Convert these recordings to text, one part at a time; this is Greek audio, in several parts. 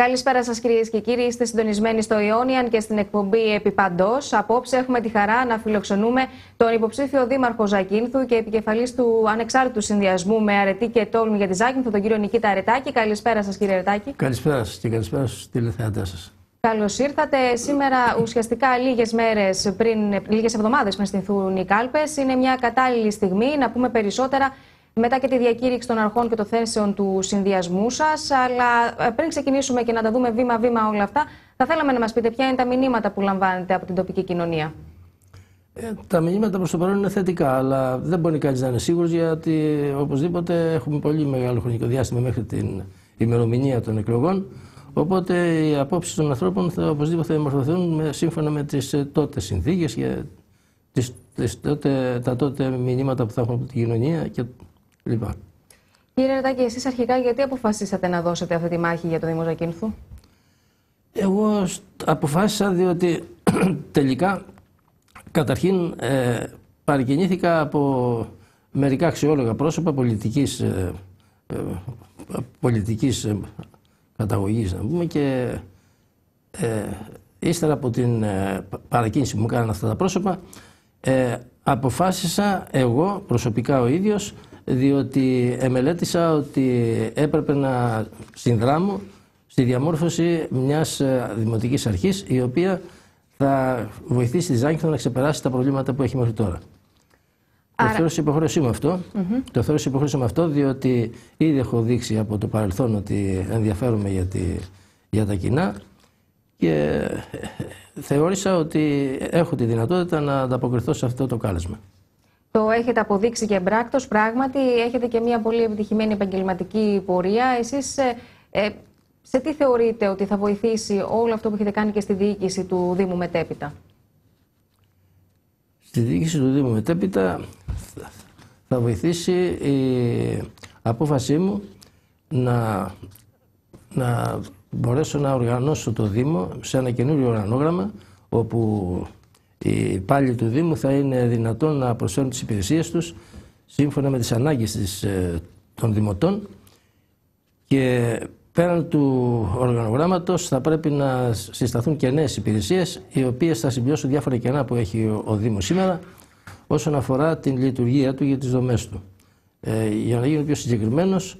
Καλησπέρα σας κυρίες και κύριοι, είστε συντονισμένοι στο Ιόνιαν και στην εκπομπή Επί Παντός. Απόψε έχουμε τη χαρά να φιλοξενούμε τον υποψήφιο δήμαρχο Ζακίνθου και επικεφαλής του ανεξάρτητου συνδυασμού με αρετή και τόλμη για τη Ζάκυνθο, τον κύριο Νικήτα Αρετάκη. Καλησπέρα σας κύριε Αρετάκη. Καλησπέρα σας και καλησπέρα στους τηλεθεατές σας. Καλώς ήρθατε. Σήμερα, ουσιαστικά λίγες εβδομάδες πριν στηθούν οι κάλπες, είναι μια κατάλληλη στιγμή να πούμε περισσότερα μετά και τη διακήρυξη των αρχών και των θέσεων του συνδυασμού σας. Αλλά πριν ξεκινήσουμε και να τα δούμε βήμα-βήμα όλα αυτά, θα θέλαμε να μας πείτε ποια είναι τα μηνύματα που λαμβάνετε από την τοπική κοινωνία. Τα μηνύματα προς το παρόν είναι θετικά, αλλά δεν μπορεί κανείς να είναι σίγουρος, γιατί οπωσδήποτε έχουμε πολύ μεγάλο χρονικό διάστημα μέχρι την ημερομηνία των εκλογών. Οπότε οι απόψεις των ανθρώπων θα οπωσδήποτε μορφωθούν σύμφωνα με τις τότε συνθήκες και τα τότε μηνύματα που θα έχουμε από την κοινωνία κλπ. Κύριε Αρετάκη, εσείς αρχικά γιατί αποφασίσατε να δώσετε αυτή τη μάχη για το Δήμο Ζακίνθου? Εγώ αποφάσισα διότι τελικά καταρχήν παρακινήθηκα από μερικά αξιόλογα πρόσωπα πολιτικής καταγωγής, να πούμε, και ύστερα από την παρακίνηση που μου έκαναν αυτά τα πρόσωπα, αποφάσισα εγώ προσωπικά ο ίδιος, διότι μελέτησα ότι έπρεπε να συνδράμω στη διαμόρφωση μιας δημοτικής αρχής, η οποία θα βοηθήσει τη Ζάκυνθο να ξεπεράσει τα προβλήματα που έχει μέχρι τώρα. Το θεώρησα υποχρέωσή μου αυτό. Το θεώρησα υποχρέωσή μου αυτό, διότι ήδη έχω δείξει από το παρελθόν ότι ενδιαφέρομαι για τα κοινά και θεώρησα ότι έχω τη δυνατότητα να ανταποκριθώ σε αυτό το κάλεσμα. Το έχετε αποδείξει και εμπράκτος, πράγματι έχετε και μια πολύ επιτυχημένη επαγγελματική πορεία. Εσείς σε τι θεωρείτε ότι θα βοηθήσει όλο αυτό που έχετε κάνει και στη διοίκηση του Δήμου μετέπειτα? Στη διοίκηση του Δήμου μετέπειτα θα βοηθήσει η απόφασή μου να μπορέσω να οργανώσω το Δήμο σε ένα καινούριο οργανόγραμμα, όπου οι υπάλληλοι του Δήμου θα είναι δυνατόν να προσφέρουν τις υπηρεσίες τους σύμφωνα με τις ανάγκες των δημοτών, και πέραν του οργανογράμματος θα πρέπει να συσταθούν και νέες υπηρεσίες, οι οποίες θα συμπληρώσουν διάφορα κενά που έχει ο Δήμος σήμερα όσον αφορά την λειτουργία του και τις δομές του. Για να γίνω πιο συγκεκριμένος,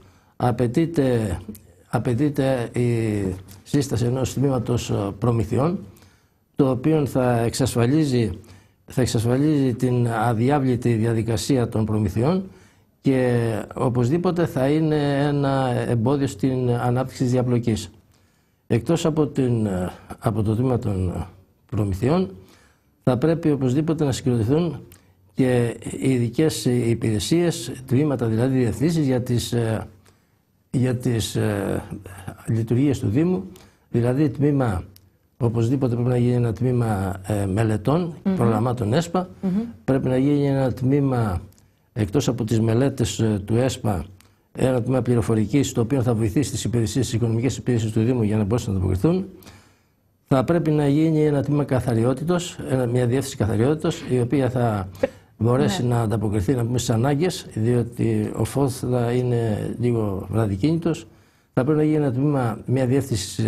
απαιτείται η σύσταση ενός τμήματος προμηθειών, το οποίο θα εξασφαλίζει την αδιάβλητη διαδικασία των προμηθειών και οπωσδήποτε θα είναι ένα εμπόδιο στην ανάπτυξη της διαπλοκής. Εκτός από το τμήμα των προμηθειών, θα πρέπει οπωσδήποτε να συγκροτηθούν και ειδικές υπηρεσίες, τμήματα δηλαδή διευθύνσεις για τις λειτουργίες του Δήμου, δηλαδή οπωσδήποτε πρέπει να γίνει ένα τμήμα μελετών, προγραμμάτων ΕΣΠΑ, πρέπει να γίνει ένα τμήμα, εκτός από τις μελέτες του ΕΣΠΑ, ένα τμήμα πληροφορικής, το οποίο θα βοηθήσει τις υπηρεσίες, τις οικονομικές υπηρεσίες του Δήμου για να μπορέσουν να ανταποκριθούν. Θα πρέπει να γίνει ένα τμήμα καθαριότητος, μια διεύθυνση καθαριότητος, η οποία θα μπορέσει να ανταποκριθεί, να πούμε, στις ανάγκες, διότι ο ΦΟΘ θα είναι λίγο βραδικίνητος. Θα πρέπει να γίνει ένα τμήμα, μια διεύθυνση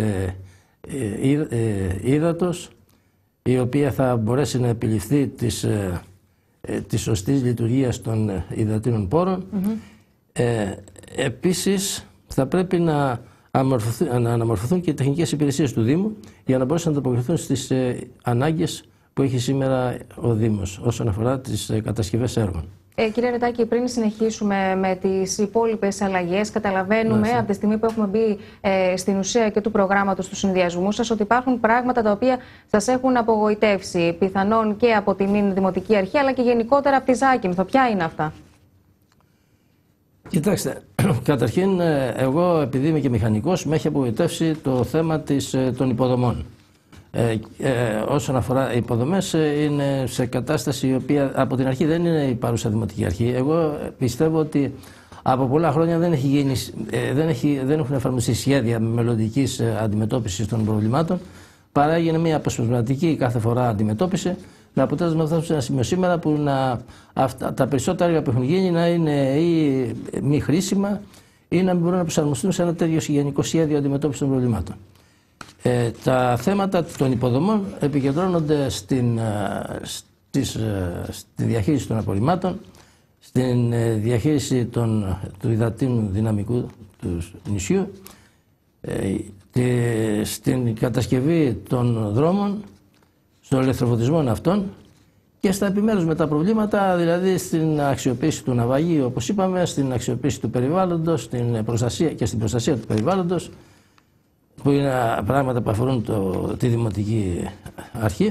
ύδατος, η οποία θα μπορέσει να επιληφθεί της σωστής λειτουργίας των υδατίνων πόρων. Επίσης θα πρέπει να αναμορφωθούν και οι τεχνικές υπηρεσίες του Δήμου για να μπορέσουν να ανταποκριθούν στις ανάγκες που έχει σήμερα ο Δήμος όσον αφορά τις κατασκευές έργων. Κύριε Αρετάκη, πριν συνεχίσουμε με τις υπόλοιπες αλλαγές, καταλαβαίνουμε από τη στιγμή που έχουμε μπει στην ουσία και του προγράμματος του συνδυασμού σας ότι υπάρχουν πράγματα τα οποία σας έχουν απογοητεύσει, πιθανόν και από την Δημοτική Αρχή αλλά και γενικότερα από τη Ζάκυνθο. Ποια είναι αυτά? Κοιτάξτε, καταρχήν εγώ, επειδή είμαι και μηχανικός, με έχει απογοητεύσει το θέμα των υποδομών. Όσον αφορά οι υποδομές, είναι σε κατάσταση η οποία από την αρχή δεν είναι η παρούσα Δημοτική Αρχή. Εγώ πιστεύω ότι από πολλά χρόνια δεν έχουν εφαρμοστεί σχέδια μελλοντικής αντιμετώπισης των προβλημάτων, παρά έγινε μια αποσπασματική κάθε φορά αντιμετώπιση, με αποτέλεσμα να φτάσουμε σε ένα σημείο σήμερα που τα περισσότερα έργα που έχουν γίνει να είναι ή μη χρήσιμα ή να μην μπορούν να προσαρμοστούν σε ένα τέτοιο γενικό σχέδιο αντιμετώπισης των προβλημάτων. Τα θέματα των υποδομών επικεντρώνονται στη διαχείριση των απορριμμάτων, στην διαχείριση του υδατίνου δυναμικού του νησιού, στην κατασκευή των δρόμων, στον ελευθεροφωτισμό αυτών και στα επιμέρους με τα προβλήματα, δηλαδή στην αξιοποίηση του ναυαγίου, όπως είπαμε, στην αξιοποίηση του περιβάλλοντος, στην προστασία του περιβάλλοντος, που είναι πράγματα που αφορούν τη Δημοτική Αρχή.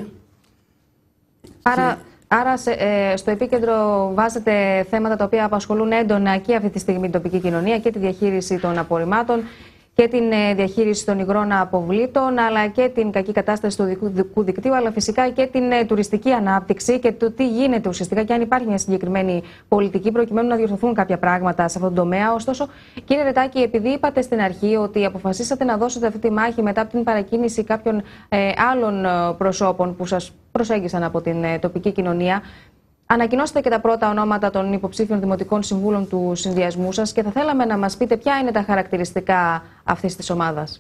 Άρα στο επίκεντρο βάζετε θέματα τα οποία απασχολούν έντονα και αυτή τη στιγμή την τοπική κοινωνία και τη διαχείριση των απορριμμάτων και την διαχείριση των υγρών αποβλήτων, αλλά και την κακή κατάσταση του οδικού δικτύου, αλλά φυσικά και την τουριστική ανάπτυξη και το τι γίνεται ουσιαστικά και αν υπάρχει μια συγκεκριμένη πολιτική προκειμένου να διορθωθούν κάποια πράγματα σε αυτόν τον τομέα. Ωστόσο, κύριε Ρετάκη, επειδή είπατε στην αρχή ότι αποφασίσατε να δώσετε αυτή τη μάχη μετά από την παρακίνηση κάποιων άλλων προσώπων που σας προσέγγισαν από την τοπική κοινωνία, ανακοινώσετε και τα πρώτα ονόματα των υποψήφιων δημοτικών συμβούλων του συνδυασμού σας και θα θέλαμε να μας πείτε ποια είναι τα χαρακτηριστικά αυτής της ομάδας.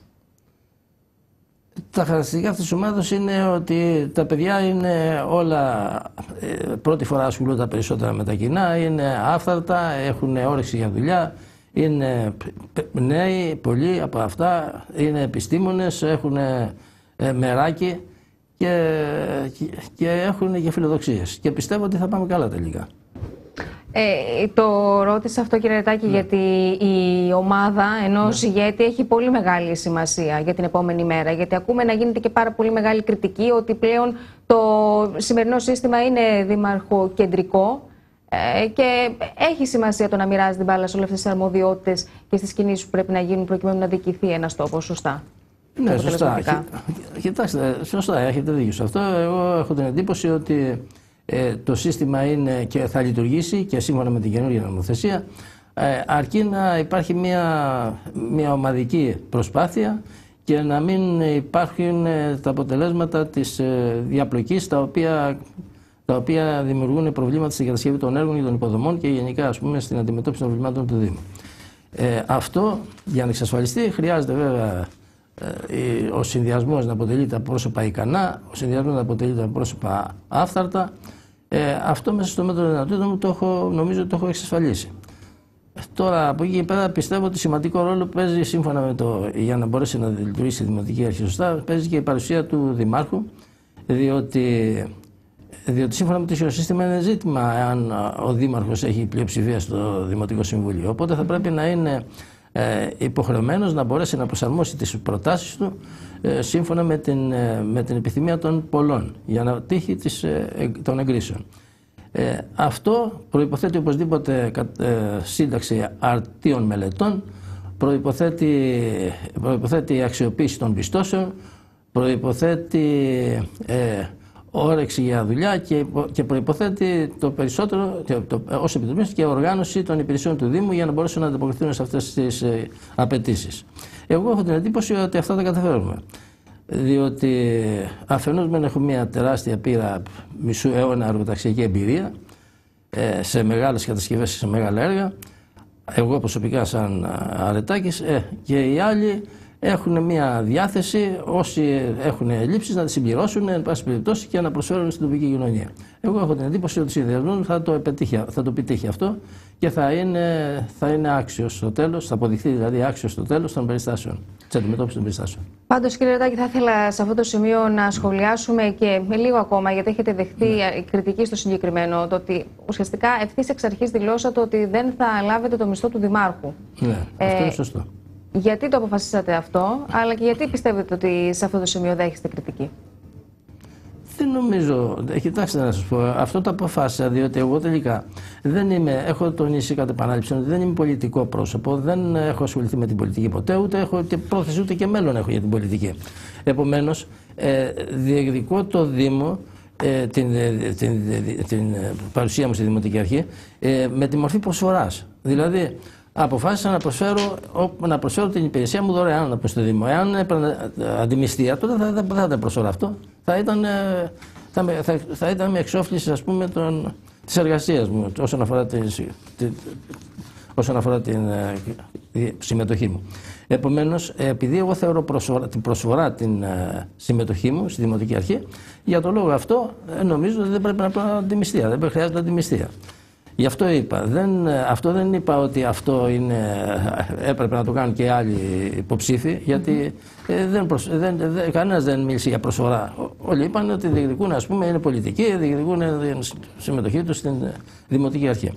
Τα χαρακτηριστικά αυτής της ομάδας είναι ότι τα παιδιά είναι όλα, πρώτη φορά ασχολούνται τα περισσότερα με τα κοινά, είναι άφθαρτα, έχουν όρεξη για δουλειά, είναι νέοι, πολλοί από αυτά, είναι επιστήμονες, έχουν μεράκι και έχουν και φιλοδοξίες και πιστεύω ότι θα πάμε καλά τελικά. Το ρώτησα αυτό, κύριε Ρετάκη, γιατί η ομάδα ενός ηγέτη έχει πολύ μεγάλη σημασία για την επόμενη μέρα. Γιατί ακούμε να γίνεται και πάρα πολύ μεγάλη κριτική ότι πλέον το σημερινό σύστημα είναι δημαρχοκεντρικό και έχει σημασία το να μοιράζει την μπάλα σε όλες αυτές τις αρμοδιότητες και στις κινήσεις που πρέπει να γίνουν προκειμένου να διοικηθεί ένας τόπος σωστά. Ναι, σωστά. Κοιτάξτε, σωστά, έχετε δίκιο σε αυτό. Εγώ έχω την εντύπωση ότι το σύστημα είναι και θα λειτουργήσει και σύμφωνα με την καινούργια νομοθεσία, αρκεί να υπάρχει μια ομαδική προσπάθεια και να μην υπάρχουν τα αποτελέσματα της διαπλοκής τα οποία δημιουργούν προβλήματα στην κατασκευή των έργων και των υποδομών και γενικά, ας πούμε, στην αντιμετώπιση των προβλημάτων του Δήμου. Αυτό για να εξασφαλιστεί χρειάζεται βέβαια ο συνδυασμός να αποτελείται από πρόσωπα ικανά, ο συνδυασμός να αποτελείται από πρόσωπα άφθαρτα. Αυτό μέσα στο μέτρο δυνατότητων μου νομίζω ότι το έχω εξασφαλίσει. Τώρα από εκεί και πέρα πιστεύω ότι σημαντικό ρόλο παίζει, σύμφωνα με για να μπορέσει να λειτουργήσει η Δημοτική Αρχή σωστά, παίζει και η παρουσία του Δημάρχου, διότι σύμφωνα με το σύστημα είναι ζήτημα αν ο Δήμαρχος έχει πλειοψηφία στο Δημοτικό Συμβούλιο. Οπότε θα πρέπει να είναι υποχρεωμένος να μπορέσει να προσαρμόσει τις προτάσεις του σύμφωνα με την επιθυμία των πολλών για να τύχει των εγκρίσεων. Αυτό προϋποθέτει οπωσδήποτε σύνταξη αρτίων μελετών, προϋποθέτει αξιοποίηση των πιστώσεων, προϋποθέτει όρεξη για δουλειά και προϋποθέτει το περισσότερο ως επιτροπή και οργάνωση των υπηρεσιών του Δήμου για να μπορέσουν να ανταποκριθούν σε αυτές τις απαιτήσεις. Εγώ έχω την εντύπωση ότι αυτά τα καταφέρουμε. Διότι αφενός μεν έχω μια τεράστια πείρα, μισού αιώνα εργοταξιακή εμπειρία σε μεγάλες κατασκευές, σε μεγάλα έργα. Εγώ προσωπικά σαν Αρετάκης και οι άλλοι έχουν μια διάθεση, όσοι έχουν ελλείψεις, να τις συμπληρώσουν εν πάση περιπτώσει και να προσφέρουν στην τοπική κοινωνία. Εγώ έχω την εντύπωση ότι ο συνδυασμός θα το επιτύχει αυτό και θα είναι άξιος στο τέλος, θα αποδειχθεί δηλαδή άξιος στο τέλος των περιστάσεων, της αντιμετώπισης των περιστάσεων. Πάντως, κύριε Ρετάκη, θα ήθελα σε αυτό το σημείο να σχολιάσουμε και με λίγο ακόμα, γιατί έχετε δεχτεί κριτική στο συγκεκριμένο, το ότι ουσιαστικά ευθύς εξ αρχής δηλώσατε ότι δεν θα λάβετε το μισθό του Δημάρχου. Ναι, αυτό είναι σωστό. Γιατί το αποφασίσατε αυτό, αλλά και γιατί πιστεύετε ότι σε αυτό το σημείο δέχεστε κριτική? Δεν νομίζω. Κοιτάξτε να σας πω, αυτό το αποφάσισα διότι εγώ τελικά έχω τονίσει κατ' επανάληψη ότι δεν είμαι πολιτικό πρόσωπο, δεν έχω ασχοληθεί με την πολιτική ποτέ, ούτε έχω και πρόθεση ούτε και μέλλον έχω για την πολιτική. Επομένως, διεκδικώ το Δήμο, την παρουσία μου στη Δημοτική Αρχή, με τη μορφή προσφοράς. Δηλαδή, αποφάσισα να προσφέρω την υπηρεσία μου δωρεάν στο Δήμο. Εάν έπαιρνα αντιμισθία, τότε δεν θα ήταν προσφορά αυτό. Θα ήταν με εξόφληση, ας πούμε, της εργασίας μου όσον αφορά την συμμετοχή μου. Επομένως, επειδή εγώ θεωρώ την προσφορά την συμμετοχή μου στη Δημοτική Αρχή, για τον λόγο αυτό νομίζω ότι δεν πρέπει να πάρω αντιμιστία, δεν χρειάζεται αντιμιστία. Γι' αυτό είπα. Αυτό δεν είπα ότι αυτό έπρεπε να το κάνουν και άλλοι υποψήφοι, γιατί κανένας δεν μίλησε για προσφορά. Όλοι είπαν ότι διεκδικούν, ας πούμε, είναι πολιτικοί, διεκδικούν συμμετοχή τους στην Δημοτική Αρχή.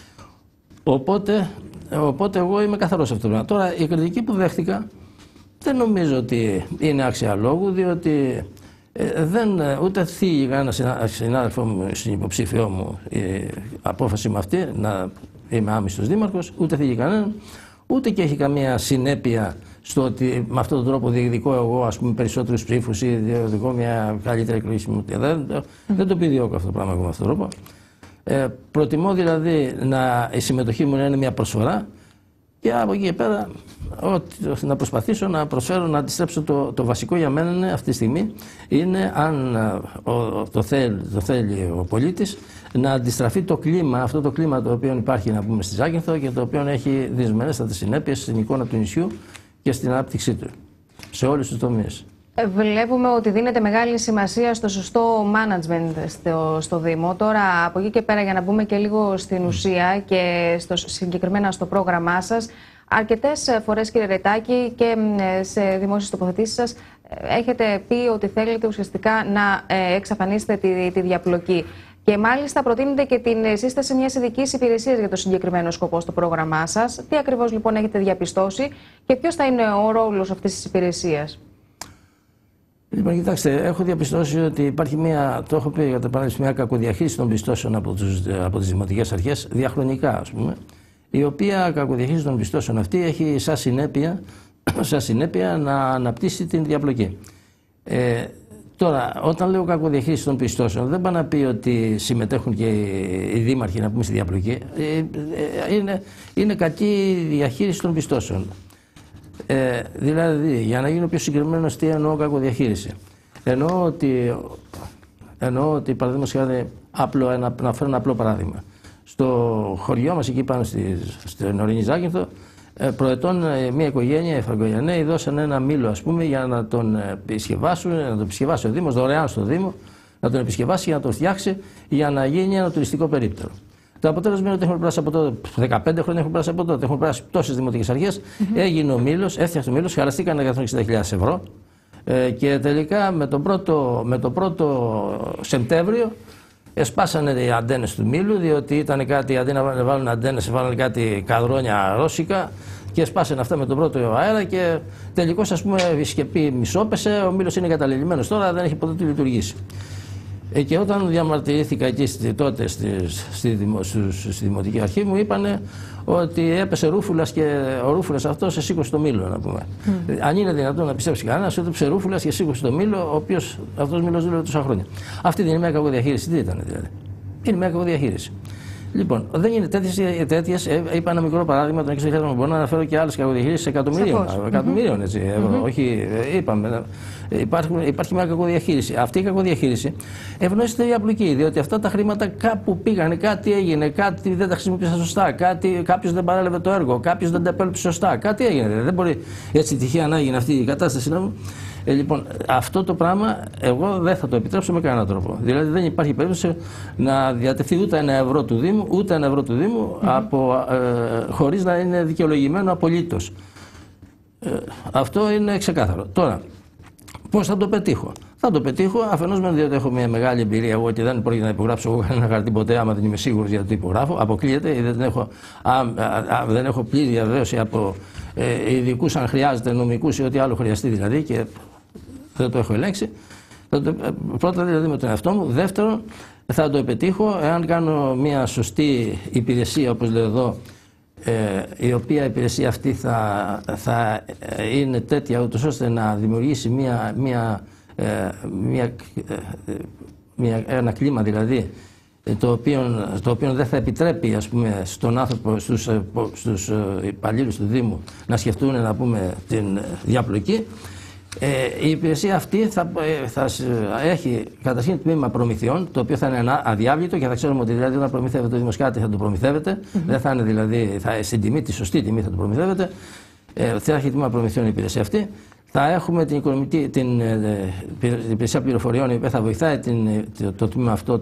Οπότε εγώ είμαι καθαρός σε αυτό το πράγμα. Τώρα, η κριτική που δέχτηκα δεν νομίζω ότι είναι άξια λόγου, διότι ούτε θίγει κανένα συνάδελφό μου, υποψήφιό μου, η απόφαση με αυτή να είμαι άμυστος δήμαρχος, ούτε θίγει κανέναν, ούτε και έχει καμία συνέπεια στο ότι με αυτόν τον τρόπο διεκδικώ εγώ, ας πούμε, περισσότερους ψήφους ή διεκδικώ μια καλύτερη εκλογή. Δεν το επιδιώκω αυτό το πράγμα εγώ με αυτόν τον τρόπο. Προτιμώ δηλαδή η συμμετοχή μου να είναι μια προσφορά και από εκεί και πέρα να προσπαθήσω να προσφέρω, να αντιστρέψω το βασικό για μένα είναι, αυτή τη στιγμή είναι, αν το θέλει ο πολίτης, να αντιστραφεί το κλίμα, αυτό το κλίμα το οποίο υπάρχει, να πούμε, στη Ζάκυνθο και το οποίο έχει δυσμενέστατες συνέπειες στην εικόνα του νησιού και στην ανάπτυξή του σε όλους τους τομείς. Βλέπουμε ότι δίνεται μεγάλη σημασία στο σωστό management στο Δήμο. Τώρα, από εκεί και πέρα, για να μπούμε και λίγο στην ουσία και συγκεκριμένα στο πρόγραμμά σας, αρκετές φορές, κύριε Ρετάκη, και σε δημόσιες τοποθετήσεις σας έχετε πει ότι θέλετε ουσιαστικά να εξαφανίσετε τη διαπλοκή. Και μάλιστα προτείνετε και την σύσταση μιας ειδικής υπηρεσίας για το συγκεκριμένο σκοπό στο πρόγραμμά σας. Τι ακριβώς λοιπόν έχετε διαπιστώσει και ποιος θα είναι ο ρόλος αυτής της υπηρεσίας? Λοιπόν, κοιτάξτε, έχω διαπιστώσει ότι υπάρχει το έχω πει κατά παράδειγμα, μια κακοδιαχείριση των πιστώσεων από τις δημοτικές αρχές διαχρονικά, ας πούμε, η οποία κακοδιαχείριση των πιστώσεων αυτή έχει σαν συνέπεια να αναπτύσσει την διαπλοκή. Τώρα, όταν λέω κακοδιαχείριση των πιστώσεων, δεν πάω να πει ότι συμμετέχουν και οι δήμαρχοι, να πούμε, στη διαπλοκή. Είναι κακή διαχείριση των πιστώσεων. Δηλαδή, για να γίνω πιο συγκεκριμένο, τι εννοώ κακοδιαχείριση? Εννοώ ότι παραδείγματος χάρη, να φέρω ένα απλό παράδειγμα. Στο χωριό μας, εκεί πάνω στην ορεινή Ζάκυνθο, προετών μια οικογένεια, οι Φραγκογιαννέοι, δώσαν ένα μήλο, ας πούμε, για να τον επισκευάσουν, να τον επισκευάσει ο Δήμος, δωρεάν στο Δήμο, να τον επισκευάσει για να τον φτιάξει για να γίνει ένα τουριστικό περίπτερο. Το αποτέλεσμα είναι ότι έχουν περάσει από τότε, 15 χρόνια έχουν περάσει από τότε, έχουν περάσει τόσες δημοτικές αρχές. Έγινε ο μήλος, έφτιαξε ο μήλος, χαραστήκαν 160.000 ευρώ και τελικά με τον πρώτο Σεπτέμβριο σπάσανε οι αντένες του μήλου, διότι ήταν κάτι, αντί να βάλουν αντένες, βάλουν κάτι καδρόνια ρώσικα και σπάσανε αυτά με τον πρώτο αέρα και τελικώς, ας πούμε, η σκεπή μισόπεσε, ο μήλος είναι καταλελειμμένος τώρα, δεν έχει ποτέ λειτουργήσει. Και όταν διαμαρτυρήθηκα εκεί τότε στη Δημοτική Αρχή, μου είπανε ότι έπεσε ρούφουλας και ο ρούφουλας αυτός σήκωσε το μήλο, να πούμε. Αν είναι δυνατόν να πιστέψει κανένας ότι έπεσε ρούφουλας και σήκωσε το μήλο, ο οποίος αυτός μήλος δούλευε τόσα χρόνια? Αυτή δεν είναι μια κακοδιαχείριση? Τι ήταν δηλαδή? Είναι μια κακοδιαχείριση. Λοιπόν, δεν είναι τέτοιες. Είπα ένα μικρό παράδειγμα, τον έξω μπορώ να αναφέρω και άλλες κακοδιαχείρισεις εκατομμυρίων ευρώ. Όχι, είπαμε. Υπάρχει μια κακοδιαχείριση. Αυτή η κακοδιαχείριση ευνοήσει τη διαπλοκή, διότι αυτά τα χρήματα κάπου πήγανε, κάτι έγινε, κάτι δεν τα χρησιμοποίησαν σωστά, κάποιος δεν παρέλαβε το έργο, κάποιος δεν τα επέλεξε σωστά, κάτι έγινε. Δεν μπορεί έτσι τυχαία να γίνει αυτή η κατάσταση. Λοιπόν, αυτό το πράγμα εγώ δεν θα το επιτρέψω με κανέναν τρόπο. Δηλαδή δεν υπάρχει περίπτωση να διατεθεί ούτε ένα ευρώ του Δήμου, χωρίς να είναι δικαιολογημένο απολύτως. Αυτό είναι ξεκάθαρο. Τώρα, πώς θα το πετύχω? Θα το πετύχω αφενός με διότι έχω μια μεγάλη εμπειρία εγώ και δεν πρόκειται να υπογράψω εγώ κανένα χαρτί ποτέ άμα δεν είμαι σίγουρος για το υπογράφω. Αποκλείεται, δεν έχω πλήρη διαβεβαίωση από ειδικούς, αν χρειάζεται, νομικούς ή ό,τι άλλο χρειαστεί δηλαδή, και δεν το έχω ελέγξει. Πρώτα δηλαδή με τον εαυτό μου. Δεύτερον, θα το πετύχω εάν κάνω μια σωστή υπηρεσία, όπως λέω εδώ, η οποία υπηρεσία αυτή θα είναι τέτοια ούτως ώστε να δημιουργήσει ένα κλίμα δηλαδή το οποίο δεν θα επιτρέπει, ας πούμε, στον άνθρωπο, στους υπαλλήλους του Δήμου να σκεφτούν, να πούμε, την διαπλοκή. Η υπηρεσία αυτή θα έχει καταρχήν τμήμα προμηθειών, το οποίο θα είναι αδιάβλητο και θα ξέρουμε ότι δηλαδή όταν προμηθεύεται ο Δήμος κάτι θα το προμηθεύεται, δεν θα είναι δηλαδή στην τιμή, τη σωστή τιμή θα το προμηθεύεται. θα έχει τμήμα προμηθειών η υπηρεσία αυτή. Θα έχουμε την υπηρεσία πληροφοριών, η οποία θα βοηθάει το τμήμα αυτό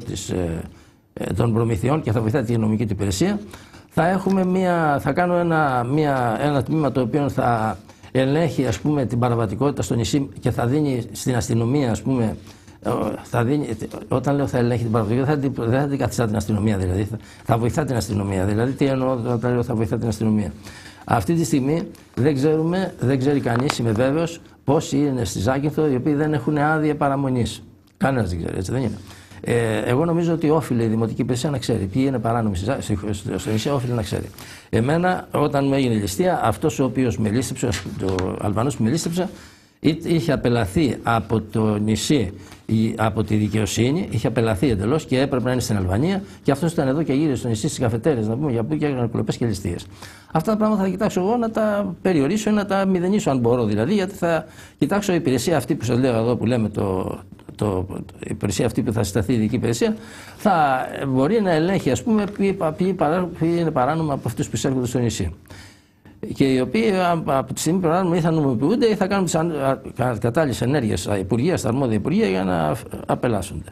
των προμηθειών και θα βοηθάει την νομική του υπηρεσία. Θα κάνω ένα τμήμα το οποίο θα ελέγχει, ας πούμε, την παραβατικότητα στο νησί και θα δίνει στην αστυνομία, ας πούμε, όταν λέω θα ελέγχει την παραβατικότητα, δεν θα αντικαθιστά την αστυνομία, δηλαδή θα βοηθά την αστυνομία. Δηλαδή, τι εννοώ όταν λέω θα βοηθά την αστυνομία? Αυτή τη στιγμή δεν ξέρει κανείς, είμαι βέβαιος, πόσοι είναι στη Ζάκυνθο οι οποίοι δεν έχουν άδεια παραμονής. Κανένας δεν ξέρει, έτσι δεν είναι? Εγώ νομίζω ότι όφιλε η Δημοτική Υπηρεσία να ξέρει ποιοι είναι παράνομοι στο νησί, όφιλε να ξέρει. Εμένα, όταν μου έγινε η ληστεία, αυτός ο οποίος με λήστεψε, ο Αλβανός που με λήστεψε, είχε απελαθεί από το νησί, από τη δικαιοσύνη, είχε απελαθεί εντελώς και έπρεπε να είναι στην Αλβανία, και αυτός ήταν εδώ και γύρισε στο νησί στις καφετέρειες, να πούμε, για που και έκαναν κλοπές και ληστείες. Αυτά τα πράγματα θα κοιτάξω εγώ να τα περιορίσω ή να τα μηδενίσω, αν μπορώ δηλαδή, γιατί θα κοιτάξω η υπηρεσία αυτή που σας λέω εδώ, που λέμε η υπηρεσία αυτή που θα συσταθεί, η ειδική υπηρεσία, θα μπορεί να ελέγχει, ας πούμε, ποιοι είναι παράνομα από αυτούς που εισέρχονται στο νησί. Και οι οποίοι από τη στιγμή που ή θα νομιμοποιούνται ή θα κάνουν τις κατάλληλες ενέργειες στα υπουργεία, στα αρμόδια υπουργεία, για να απελάσσονται.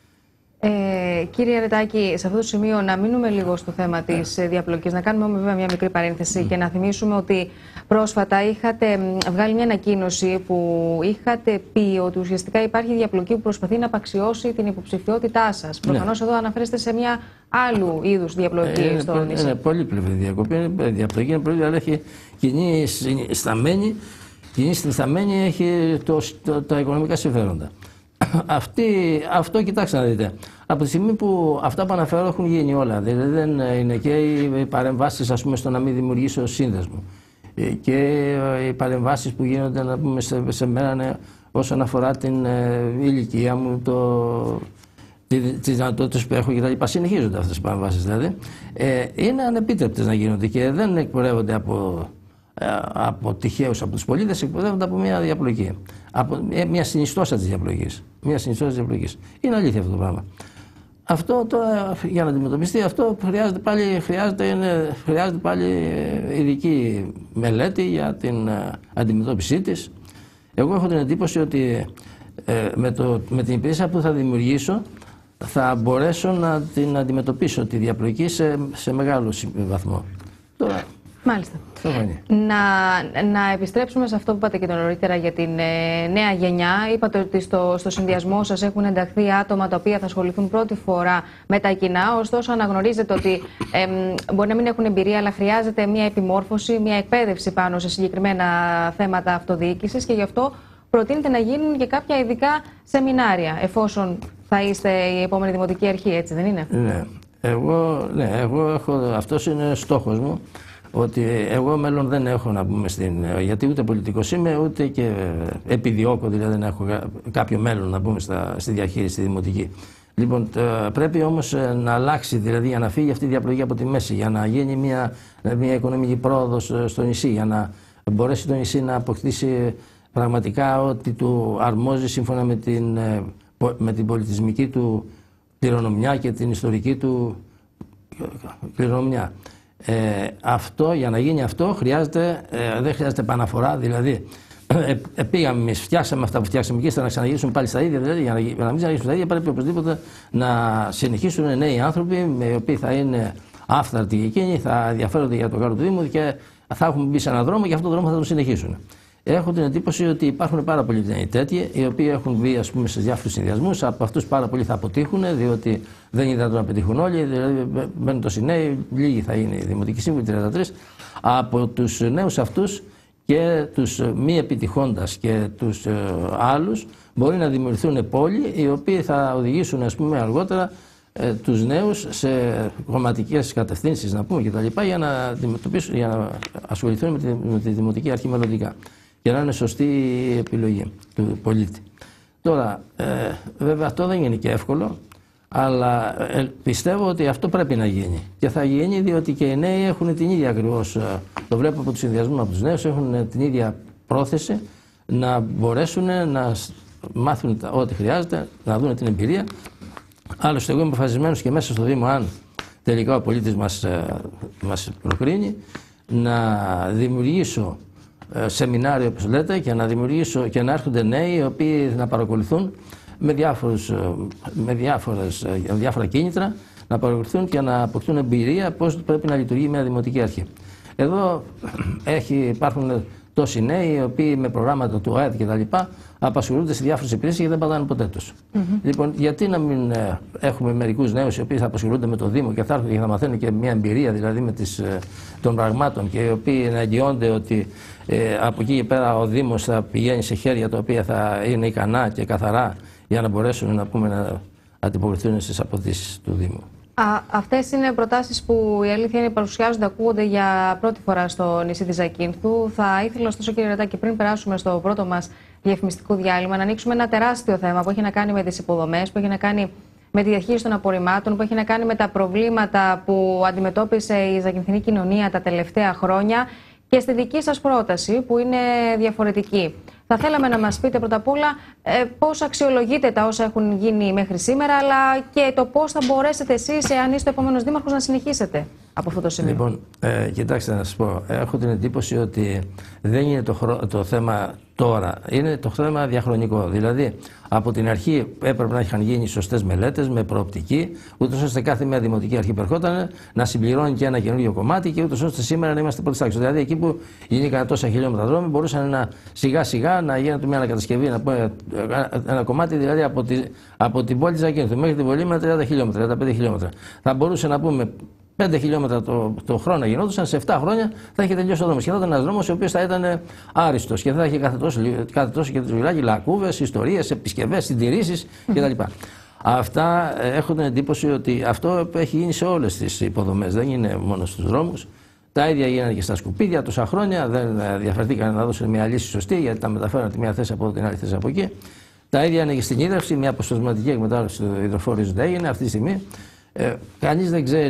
Κύριε Ρετάκη, σε αυτό το σημείο να μείνουμε λίγο στο θέμα της διαπλοκής, να κάνουμε βέβαια μια μικρή παρένθεση και να θυμίσουμε ότι πρόσφατα είχατε βγάλει μια ανακοίνωση που είχατε πει ότι ουσιαστικά υπάρχει διαπλοκή που προσπαθεί να απαξιώσει την υποψηφιότητά σας. Προφανώς εδώ αναφέρεστε σε μια άλλου είδους διαπλοκή στο νησί. Είναι πολύπλευρη διαπλοκή, είναι πολύ, αλλά έχει κοινή συνισταμένη, έχει τα οικονομικά συμφέροντα. Αυτό κοιτάξτε να δείτε. Από τη στιγμή που αυτά που αναφέρω έχουν γίνει όλα, δηλαδή δεν είναι και οι παρεμβάσεις, ας πούμε, στο να μην δημιουργήσω σύνδεσμο και οι παρεμβάσεις που γίνονται, να πούμε, σε μένα όσον αφορά την ηλικία μου, τις δυνατότητες που έχω κτλ. Συνεχίζονται αυτές οι παρεμβάσεις, δηλαδή. Είναι ανεπίτρεπτες να γίνονται και δεν εκπορεύονται από τυχαίους, από τους πολίτες, εκπαιδεύονται από μια διαπλοκή. Από μια συνιστόσα της διαπλοκής. Είναι αλήθεια αυτό το πράγμα. Αυτό τώρα, για να αντιμετωπιστεί αυτό, χρειάζεται πάλι ειδική μελέτη για την αντιμετώπιση της. Εγώ έχω την εντύπωση ότι με την υπηρεσία που θα δημιουργήσω θα μπορέσω να την αντιμετωπίσω τη διαπλοκή σε μεγάλο βαθμό. Τώρα, μάλιστα. Να επιστρέψουμε σε αυτό που είπατε και νωρίτερα για την νέα γενιά. Είπατε ότι στο συνδυασμό σας έχουν ενταχθεί άτομα τα οποία θα ασχοληθούν πρώτη φορά με τα κοινά. Ωστόσο, αναγνωρίζετε ότι μπορεί να μην έχουν εμπειρία, αλλά χρειάζεται μια επιμόρφωση, μια εκπαίδευση πάνω σε συγκεκριμένα θέματα αυτοδιοίκησης και γι' αυτό προτείνεται να γίνουν και κάποια ειδικά σεμινάρια, εφόσον θα είστε η επόμενη δημοτική αρχή, έτσι δεν είναι? Ναι, εγώ έχω, αυτός είναι στόχος μου. Ότι εγώ μέλλον δεν έχω, να πούμε, γιατί ούτε πολιτικός είμαι, ούτε και επιδιώκω, δηλαδή δεν έχω κάποιο μέλλον, να πούμε, στη διαχείριση δημοτική. Λοιπόν, πρέπει όμως να αλλάξει, δηλαδή για να φύγει αυτή η διαπλοκή από τη μέση, για να γίνει μια οικονομική πρόοδος στο νησί, για να μπορέσει το νησί να αποκτήσει πραγματικά ό,τι του αρμόζει σύμφωνα με την πολιτισμική του κληρονομιά και την ιστορική του κληρονομιά. Για να γίνει αυτό δεν χρειάζεται επαναφορά, δηλαδή πήγαμε εμείς, φτιάξαμε αυτά που φτιάξαμε και να ξαναγυρίσουμε πάλι στα ίδια, δηλαδή για να μην ξαναγυρίσουμε στα ίδια πρέπει οπωσδήποτε να συνεχίσουν νέοι άνθρωποι οι οποίοι θα είναι άφθαρτοι και εκείνοι, θα ενδιαφέρονται για το καλό του Δήμου και θα έχουν μπει σε έναν δρόμο και αυτόν τον δρόμο θα τον συνεχίσουν. Έχω την εντύπωση ότι υπάρχουν πάρα πολλοί νέοι τέτοιοι, οι οποίοι έχουν μπει, ας πούμε, σε διάφορους συνδυασμούς. Από αυτούς πάρα πολλοί θα αποτύχουν, διότι δεν είναι δυνατόν να πετύχουν όλοι. Δηλαδή, μπαίνουν τόσοι νέοι, λίγοι θα είναι οι δημοτικοί σύμβουλοι, 33. Από τους νέους αυτούς και τους μη επιτυχώντας και τους άλλους, μπορεί να δημιουργηθούν πόλοι, οι οποίοι θα οδηγήσουν, ας πούμε, αργότερα τους νέους σε κομματικές κατευθύνσεις, να πούμε, κτλ. Για να ασχοληθούν με τη δημοτική αρχή μελλοντικά. Και να είναι σωστή η επιλογή του πολίτη. Τώρα, βέβαια αυτό δεν είναι και εύκολο, αλλά πιστεύω ότι αυτό πρέπει να γίνει. Και θα γίνει διότι και οι νέοι έχουν την ίδια ακριβώς, το βλέπω από τους συνδυασμούς από τους νέους, έχουν την ίδια πρόθεση να μπορέσουν να μάθουν ό,τι χρειάζεται, να δουν την εμπειρία. Άλλωστε, εγώ είμαι αποφασισμένος και μέσα στο Δήμο, αν τελικά ο πολίτης μας προκρίνει, να δημιουργήσω σεμινάριο, όπως λέτε, και να δημιουργήσω και να έρχονται νέοι οι οποίοι να παρακολουθούν με διάφορα κίνητρα, να παρακολουθούν και να αποκτούν εμπειρία πώς πρέπει να λειτουργεί μια δημοτική αρχή. Εδώ υπάρχουν τόσοι νέοι οι οποίοι με προγράμματα του ΑΕΔ και τα λοιπά απασχολούνται σε διάφορες υπηρεσίες και δεν πατάνε ποτέ τους. Λοιπόν, γιατί να μην έχουμε μερικούς νέους οι οποίοι θα απασχολούνται με το Δήμο και θα έρθουν και θα μαθαίνουν και μια εμπειρία δηλαδή των πραγμάτων και οι οποίοι να εγγυώνται ότι από εκεί και πέρα ο Δήμος θα πηγαίνει σε χέρια τα οποία θα είναι ικανά και καθαρά για να μπορέσουν να αντιποκριθούν στις αποδείξεις του Δήμου. Αυτές είναι προτάσεις που η αλήθεια είναι παρουσιάζονται, ακούγονται για πρώτη φορά στο νησί της Ζακίνθου. Θα ήθελα ωστόσο, κύριε Ρετάκη, πριν περάσουμε στο πρώτο μας διαφημιστικό διάλειμμα, να ανοίξουμε ένα τεράστιο θέμα που έχει να κάνει με τις υποδομές, που έχει να κάνει με τη διαχείριση των απορριμμάτων, που έχει να κάνει με τα προβλήματα που αντιμετώπισε η ζακυνθινή κοινωνία τα τελευταία χρόνια και στη δική σας πρόταση που είναι διαφορετική. Θα θέλαμε να μας πείτε πρώτα απ' όλα πώς αξιολογείτε τα όσα έχουν γίνει μέχρι σήμερα, αλλά και το πώς θα μπορέσετε εσείς, εάν είστε ο επόμενος δήμαρχος, να συνεχίσετε από αυτό το σημείο. Λοιπόν, κοιτάξτε να σας πω, έχω την εντύπωση ότι δεν είναι το θέμα τώρα, είναι το θέμα διαχρονικό. Δηλαδή, από την αρχή έπρεπε να είχαν γίνει σωστές μελέτες με προοπτική, ούτως ώστε κάθε μια δημοτική αρχή που ερχόταν να συμπληρώνει και ένα καινούργιο κομμάτι και ούτως ώστε σήμερα να είμαστε πρώτη τάξη. Δηλαδή, εκεί που γίνηκαν τόσα χιλιόμετρα δρόμοι, μπορούσαν σιγά σιγά να γίνεται μια ανακατασκευή, ένα κομμάτι δηλαδή από την πόλη της Ζακίνθου μέχρι την Βολή με 30 χιλιόμετρα, 35 χιλιόμετρα. Θα μπορούσε να πούμε 5 χιλιόμετρα το χρόνο γινόντουσαν, σε 7 χρόνια θα είχε τελειώσει ο δρόμος. Και θα ήταν ένας δρόμος ο οποίος θα ήταν άριστος και θα είχε κάθε τόσο και δουλειά, λακκούβες, ιστορίες, επισκευές, συντηρήσεις κτλ. Αυτά έχω την εντύπωση ότι αυτό έχει γίνει σε όλες τις υποδομές, δεν είναι μόνο στους δρόμους. Τα ίδια γίνανε και στα σκουπίδια τόσα χρόνια, δεν διαφερθήκαν να δώσουν μια λύση σωστή γιατί τα μεταφέραν τη μία θέση από την άλλη θέση από εκεί. Τα ίδια είναι και στην ίδρυυση, μια αποσπασματική εκμετάλλευση του υδροφόρου δεν έγινε αυτή τη στιγμή. Κανείς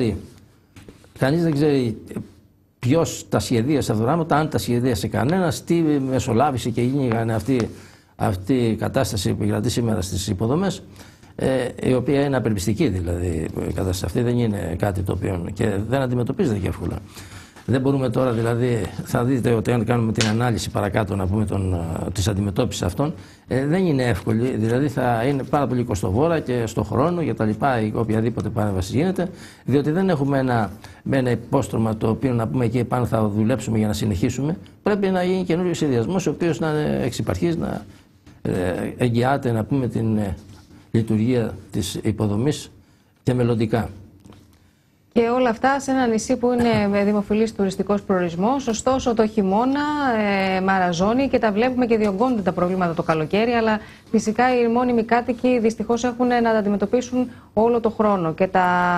δεν ξέρει ποιος τα σχεδίασε αυτά τα πράγματα, αν τα σχεδίασε κανένας, τι μεσολάβησε και γίνηκε αυτή η κατάσταση που επικρατεί σήμερα στις υποδομές, η οποία είναι απελπιστική δηλαδή. Η κατάσταση αυτή δεν είναι κάτι το οποίο και δεν αντιμετωπίζεται και εύκολα. Δεν μπορούμε τώρα δηλαδή, θα δείτε ότι αν κάνουμε την ανάλυση παρακάτω να πούμε της αντιμετώπισης αυτών, δεν είναι εύκολη, δηλαδή θα είναι πάρα πολύ κοστοβόρα και στο χρόνο για τα λοιπά ή οποιαδήποτε παρέμβαση γίνεται, διότι δεν έχουμε ένα υπόστρωμα το οποίο να πούμε εκεί πάνω θα δουλέψουμε για να συνεχίσουμε. Πρέπει να γίνει καινούριο σχεδιασμός ο οποίος να είναι εξυπαρχής, να εγγυάται να πούμε την λειτουργία της υποδομής και μελλοντικά. Και όλα αυτά σε ένα νησί που είναι δημοφιλής τουριστικός προορισμός. Ωστόσο, το χειμώνα μαραζώνει και τα βλέπουμε και διωγγώνονται τα προβλήματα το καλοκαίρι. Αλλά φυσικά οι μόνιμοι κάτοικοι δυστυχώς έχουν να τα αντιμετωπίσουν όλο το χρόνο και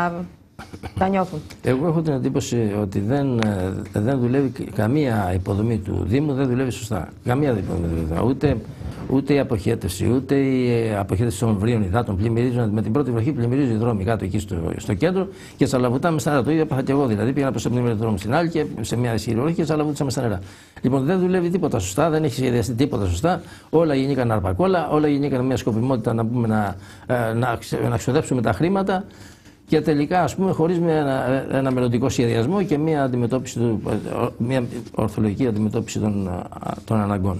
τα νιώθουν. Εγώ έχω την εντύπωση ότι δεν δουλεύει καμία υποδομή του Δήμου, δεν δουλεύει σωστά. Καμία υποδομή. Ούτε η αποχέτευση, ούτε η αποχέτευση των βρίων υδάτων πλημμυρίζουν. Με την πρώτη βροχή πλημμυρίζουν οι δρόμοι κάτω εκεί στο κέντρο και τσαλαβουτάμε στα νερά. Το ίδιο έπαθα και εγώ δηλαδή. Πήγα να προσωπήσω το δρόμο στην άλλη και σε μια ισχυρή βροχή και τσαλαβούτησαμε στα νερά. Λοιπόν, δεν δουλεύει τίποτα σωστά, δεν έχει σχεδιαστεί τίποτα σωστά. Όλα γινήκαν αρπακόλα, όλα γινήκαν μια σκοπιμότητα να πούμε να ξοδέψουμε τα χρήματα. Και τελικά, ας πούμε, χωρίς ένα μελλοντικό σχεδιασμό και μια ορθολογική αντιμετώπιση των αναγκών.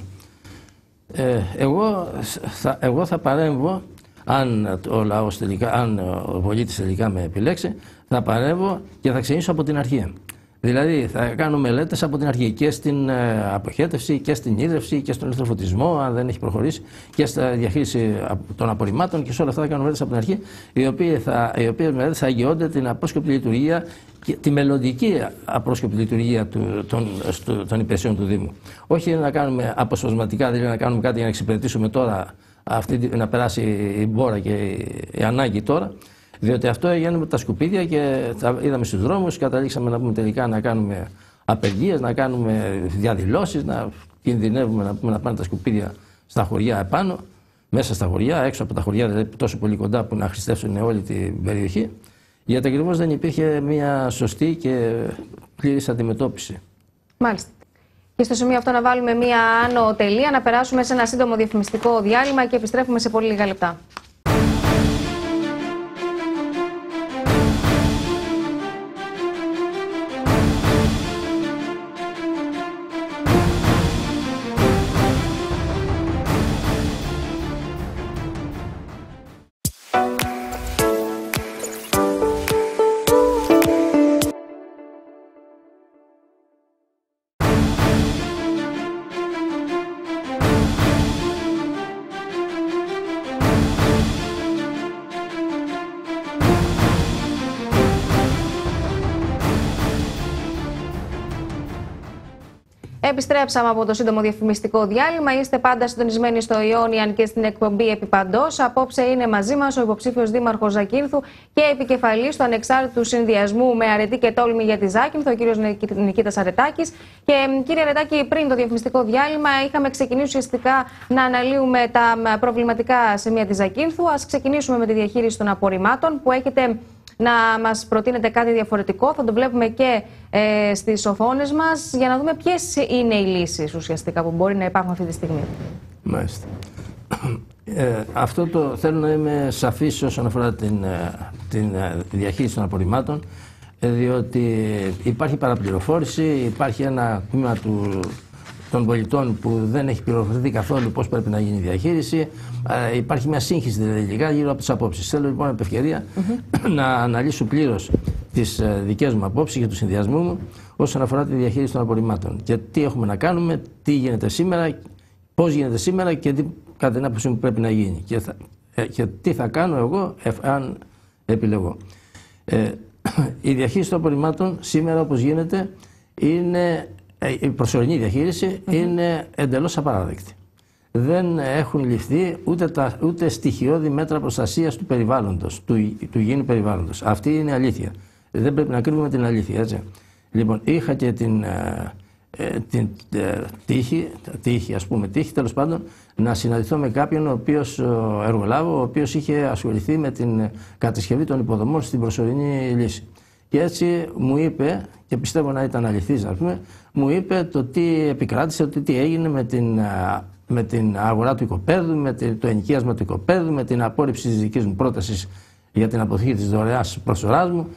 Εγώ θα παρέμβω, αν ο λαός τελικά, αν ο πολίτης τελικά με επιλέξει, θα παρέμβω και θα ξεκινήσω από την αρχή. Δηλαδή θα κάνω μελέτες από την αρχή και στην αποχέτευση και στην ίδρυυση και στον ηλεκτροφωτισμό, αν δεν έχει προχωρήσει, και στη διαχείριση των απορριμμάτων και σε όλα αυτά θα κάνω μελέτες από την αρχή, οι οποίες μελέτες θα εγγυώνται την απρόσκοπτη λειτουργία και τη μελλοντική απρόσκοπτη λειτουργία των υπηρεσιών του Δήμου. Όχι να κάνουμε αποσπασματικά, δηλαδή να κάνουμε κάτι για να εξυπηρετήσουμε τώρα, να περάσει η μπόρα και η ανάγκη τώρα. Διότι αυτό έγινε με τα σκουπίδια και τα είδαμε στους δρόμους, καταλήξαμε να πούμε τελικά να κάνουμε απεργίες, να κάνουμε διαδηλώσεις, να κινδυνεύουμε να πάνε τα σκουπίδια στα χωριά επάνω, μέσα στα χωριά, έξω από τα χωριά, δηλαδή τόσο πολύ κοντά που να χρηστεύσουν όλη την περιοχή, γιατί ακριβώς δεν υπήρχε μια σωστή και πλήρης αντιμετώπιση. Μάλιστα. Και στο σημείο αυτό να βάλουμε μια άνω τελεία, να περάσουμε σε ένα σύντομο διαφημιστικό διάλειμμα και επιστρέφουμε σε πολύ λίγα λεπτά. Επιστρέψαμε από το σύντομο διαφημιστικό διάλειμμα. Είστε πάντα συντονισμένοι στο Ιόνιαν και στην εκπομπή Επιπαντός. Απόψε είναι μαζί μας ο υποψήφιος δήμαρχος Ζακύνθου και επικεφαλής του ανεξάρτητου συνδυασμού με αρετή και τόλμη για τη Ζάκυνθο, ο κύριος Νικήτας Αρετάκης. Και κύριε Αρετάκη, πριν το διαφημιστικό διάλειμμα, είχαμε ξεκινήσει ουσιαστικά να αναλύουμε τα προβληματικά σημεία της Ζακύνθου. Ας ξεκινήσουμε με τη διαχείριση των απορριμμάτων, που έχετε να μας προτείνετε κάτι διαφορετικό. Θα το βλέπουμε και στις οθόνες μας για να δούμε ποιες είναι οι λύσεις ουσιαστικά που μπορεί να υπάρχουν αυτή τη στιγμή. Μάλιστα. Αυτό θέλω να είμαι σαφής όσον αφορά την διαχείριση των απορριμμάτων, διότι υπάρχει παραπληροφόρηση, υπάρχει ένα τμήμα των πολιτών που δεν έχει πληροφορηθεί καθόλου πώς πρέπει να γίνει η διαχείριση. Υπάρχει μια σύγχυση δηλαδή γύρω από τις απόψεις. Θέλω λοιπόν επ' ευκαιρία να αναλύσω πλήρως τις δικές μου απόψεις και του συνδυασμού μου όσον αφορά τη διαχείριση των απορριμμάτων. Και τι έχουμε να κάνουμε, τι γίνεται σήμερα, πώς γίνεται σήμερα και τι κατά την άποψή μου πρέπει να γίνει. Και τι θα κάνω εγώ αν επιλεγώ. Η διαχείριση των απορριμμάτων σήμερα όπως γίνεται είναι. Η προσωρινή διαχείριση είναι εντελώς απαράδεκτη. Δεν έχουν ληφθεί ούτε στοιχειώδη μέτρα προστασίας του περιβάλλοντος, του υγιεινού περιβάλλοντος. Αυτή είναι αλήθεια. Δεν πρέπει να κρύβουμε την αλήθεια, έτσι. Λοιπόν, είχα και την τύχη τέλος πάντων να συναντηθώ με κάποιον εργολάβο, ο οποίος είχε ασχοληθεί με την κατασκευή των υποδομών στην προσωρινή λύση. Και έτσι μου είπε, και πιστεύω να ήταν αληθής, ας πούμε, μου είπε το τι επικράτησε, τι έγινε με την αγορά του οικοπαίδου, με το ενοικίασμα του οικοπαίδου, με την απόρριψη της δικής μου πρότασης για την αποδοχή της δωρεάς προσφοράς μου,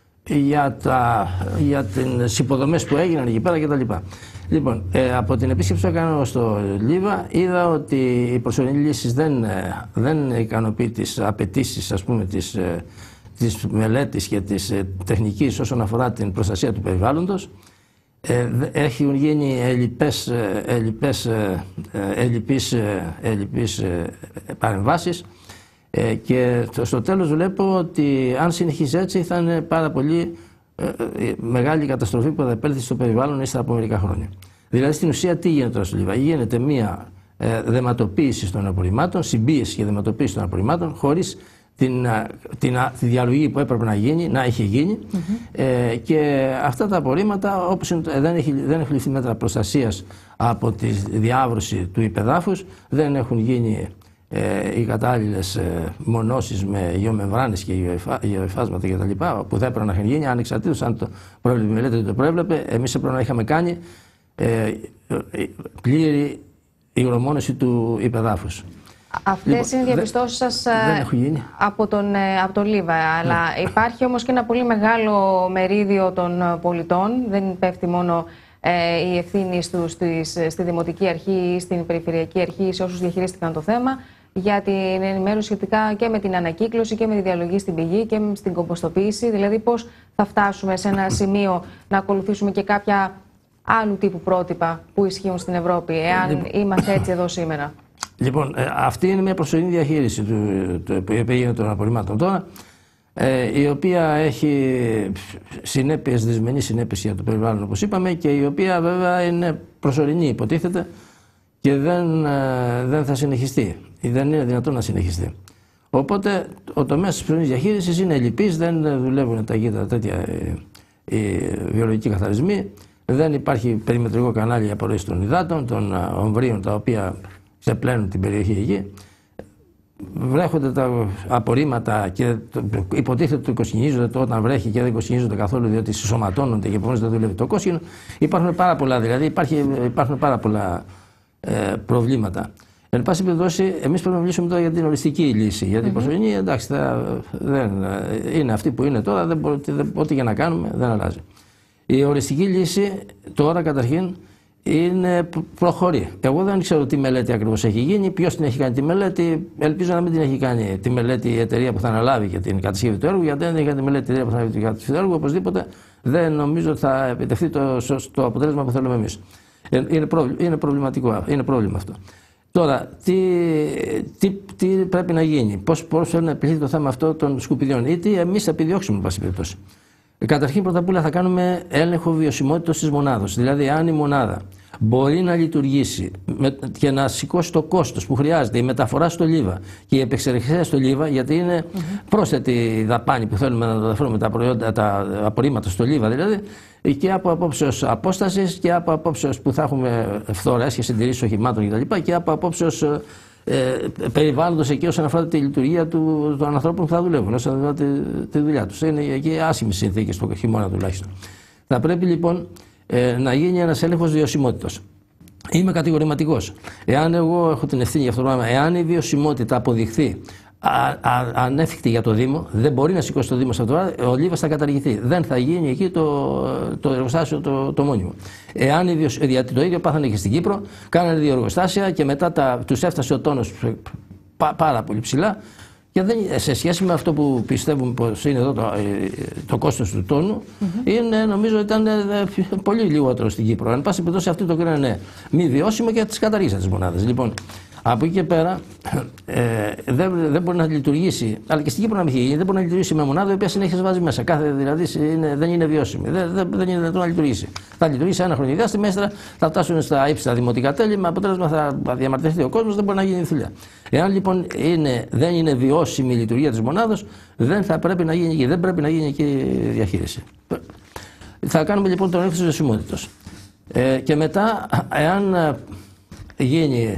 για τις υποδομές που έγιναν εκεί πέρα κτλ. Λοιπόν, από την επίσκεψη που έκανα στο Λίβα είδα ότι η προσωρινή λύση δεν ικανοποιεί τις απαιτήσεις, ας πούμε, της μελέτης και της τεχνικής όσον αφορά την προστασία του περιβάλλοντος. Έχουν γίνει ελλειπείς παρεμβάσεις και στο τέλος βλέπω ότι αν συνεχίσει έτσι θα είναι πάρα πολύ μεγάλη καταστροφή που θα επέλθει στο περιβάλλον ύστερα από μερικά χρόνια. Δηλαδή στην ουσία τι γίνεται τώρα στο Λίβα? Γίνεται μια δεματοποίηση των απορριμμάτων, συμπίεση και δεματοποίηση των απορριμμάτων χωρίς τη διαλογή που έπρεπε να γίνει, να είχε γίνει, και αυτά τα απορρίμματα, όπως δεν έχουν ληφθεί μέτρα προστασίας από τη διάβρωση του υπεδάφους, δεν έχουν γίνει οι κατάλληλες μονώσεις με γεωμεμβράνες και γεωεφάσματα κτλ. Που θα έπρεπε να έχουν γίνει, ανεξαρτήτως αν το πρόβλημα η μελέτη δεν το προέβλεπε. Εμείς έπρεπε να είχαμε κάνει πλήρη υγρομόνωση του υπεδάφους. Αυτές είναι οι διαπιστώσεις σας από το Λίβα, αλλά υπάρχει όμως και ένα πολύ μεγάλο μερίδιο των πολιτών. Δεν πέφτει μόνο η ευθύνη στη Δημοτική Αρχή ή στην Περιφερειακή Αρχή, σε όσους διαχειρίστηκαν το θέμα, για την ενημέρωση σχετικά και με την ανακύκλωση και με τη διαλογή στην πηγή και στην κομποστοποίηση. Δηλαδή πώς θα φτάσουμε σε ένα σημείο να ακολουθήσουμε και κάποια άλλου τύπου πρότυπα που ισχύουν στην Ευρώπη, εάν είμαστε έτσι εδώ σήμερα. Λοιπόν, αυτή είναι μια προσωρινή διαχείριση που έγινε των απορριμμάτων τώρα, η οποία έχει δυσμενείς συνέπειες για το περιβάλλον, όπως είπαμε, και η οποία βέβαια είναι προσωρινή, υποτίθεται, και δεν θα συνεχιστεί. Δεν είναι δυνατόν να συνεχιστεί. Οπότε ο τομέας της προσωρινής διαχείρισης είναι ελλειπής, δεν δουλεύουν τέτοια οι βιολογικοί καθαρισμοί, δεν υπάρχει περιμετρικό κανάλι για απορρόφηση των υδάτων, των ομβρίων, τα οποία ξεπλένουν την περιοχή εκεί. Βρέχονται τα απορρίμματα και υποτίθεται ότι κοσκινίζονται όταν βρέχει και δεν κοσκινίζονται καθόλου, διότι συσσωματώνονται και επομένως δεν δουλεύει το κόσκινο. Υπάρχουν πάρα πολλά, δηλαδή υπάρχουν πάρα πολλά προβλήματα. Εν πάση περιπτώσει, εμείς πρέπει να μιλήσουμε τώρα για την οριστική λύση. Γιατί η προσωρινή, εντάξει, δεν είναι αυτή που είναι τώρα, ό,τι και να κάνουμε δεν αλλάζει. Η οριστική λύση τώρα καταρχήν προχωρεί. Εγώ δεν ξέρω τι μελέτη ακριβώς έχει γίνει, ποιος την έχει κάνει τη μελέτη. Ελπίζω να μην την έχει κάνει τη μελέτη η εταιρεία που θα αναλάβει για την κατασκευή του έργου, γιατί δεν έχει κάνει τη μελέτη η εταιρεία που θα αναλάβει για την κατασκευή του έργου. Οπωσδήποτε δεν νομίζω ότι θα επιτευχθεί το αποτέλεσμα που θέλουμε εμείς. Είναι προβληματικό, είναι πρόβλημα αυτό. Τώρα, τι πρέπει να γίνει, πώς θέλει να επιλύσει το θέμα αυτό των σκουπιδιών ή τι εμείς θα επιδιώξουμε, εν πάση περιπτώσει. Καταρχήν, πρώτα απ' όλα θα κάνουμε έλεγχο βιωσιμότητας της μονάδας. Δηλαδή, αν η μονάδα μπορεί να λειτουργήσει και να σηκώσει το κόστος που χρειάζεται, η μεταφορά στο Λίβα και η επεξεργασία στο Λίβα, γιατί είναι πρόσθετη δαπάνη που θέλουμε να μεταφέρουμε τα προϊόντα, τα απορρίμματα στο Λίβα δηλαδή, και από απόψεως απόστασης και από απόψεως που θα έχουμε φθορές και συντηρήσεις οχημάτων κτλ. Και από απόψεως περιβάλλοντος εκεί όσον αφορά τη λειτουργία των ανθρώπων που θα δουλεύουν, όσον αφορά τη δουλειά τους. Είναι εκεί άσχημες συνθήκες το χειμώνα τουλάχιστον. Θα πρέπει λοιπόν να γίνει ένας έλεγχος βιωσιμότητας. Είμαι κατηγορηματικός. Εάν εγώ έχω την ευθύνη για αυτό το πράγμα, εάν η βιωσιμότητα αποδειχθεί ανέφικτη για το Δήμο, δεν μπορεί να σηκώσει το Δήμο σε αυτό το πράγμα, ο Λίβας θα καταργηθεί. Δεν θα γίνει εκεί το εργοστάσιο το μόνιμο. Εάν το ίδιο πάθανε και στην Κύπρο, κάνανε 2 εργοστάσια και μετά τους έφτασε ο τόνος πάρα πολύ ψηλά. Και σε σχέση με αυτό που πιστεύουμε πως είναι εδώ το κόστος του τόνου, νομίζω ήταν πολύ λιγότερο στην Κύπρο. Αν πάση περιπτώσει αυτοί το κρίνανε μη βιώσιμο και τις καταργήσαν τις μονάδες. Λοιπόν, από εκεί και πέρα δεν μπορεί να λειτουργήσει, αλλά και στην Κύπρο να μην γίνει, δεν μπορεί να λειτουργήσει με μονάδα η οποία συνέχεια βάζει μέσα. Δηλαδή δεν είναι βιώσιμη. Δεν είναι δυνατόν να λειτουργήσει. Θα λειτουργήσει ένα χρονικό διάστημα, ύστερα θα φτάσουν στα ύψιστα δημοτικά τέλη, με αποτέλεσμα θα διαμαρτυρηθεί ο κόσμος, δεν μπορεί να γίνει η δουλειά. Εάν λοιπόν δεν είναι βιώσιμη η λειτουργία της μονάδας, δεν θα πρέπει να γίνει εκεί, δεν πρέπει να γίνει εκεί η διαχείριση. Θα κάνουμε λοιπόν τον έλεγχο της βιωσιμότητας. Και μετά, εάν γίνει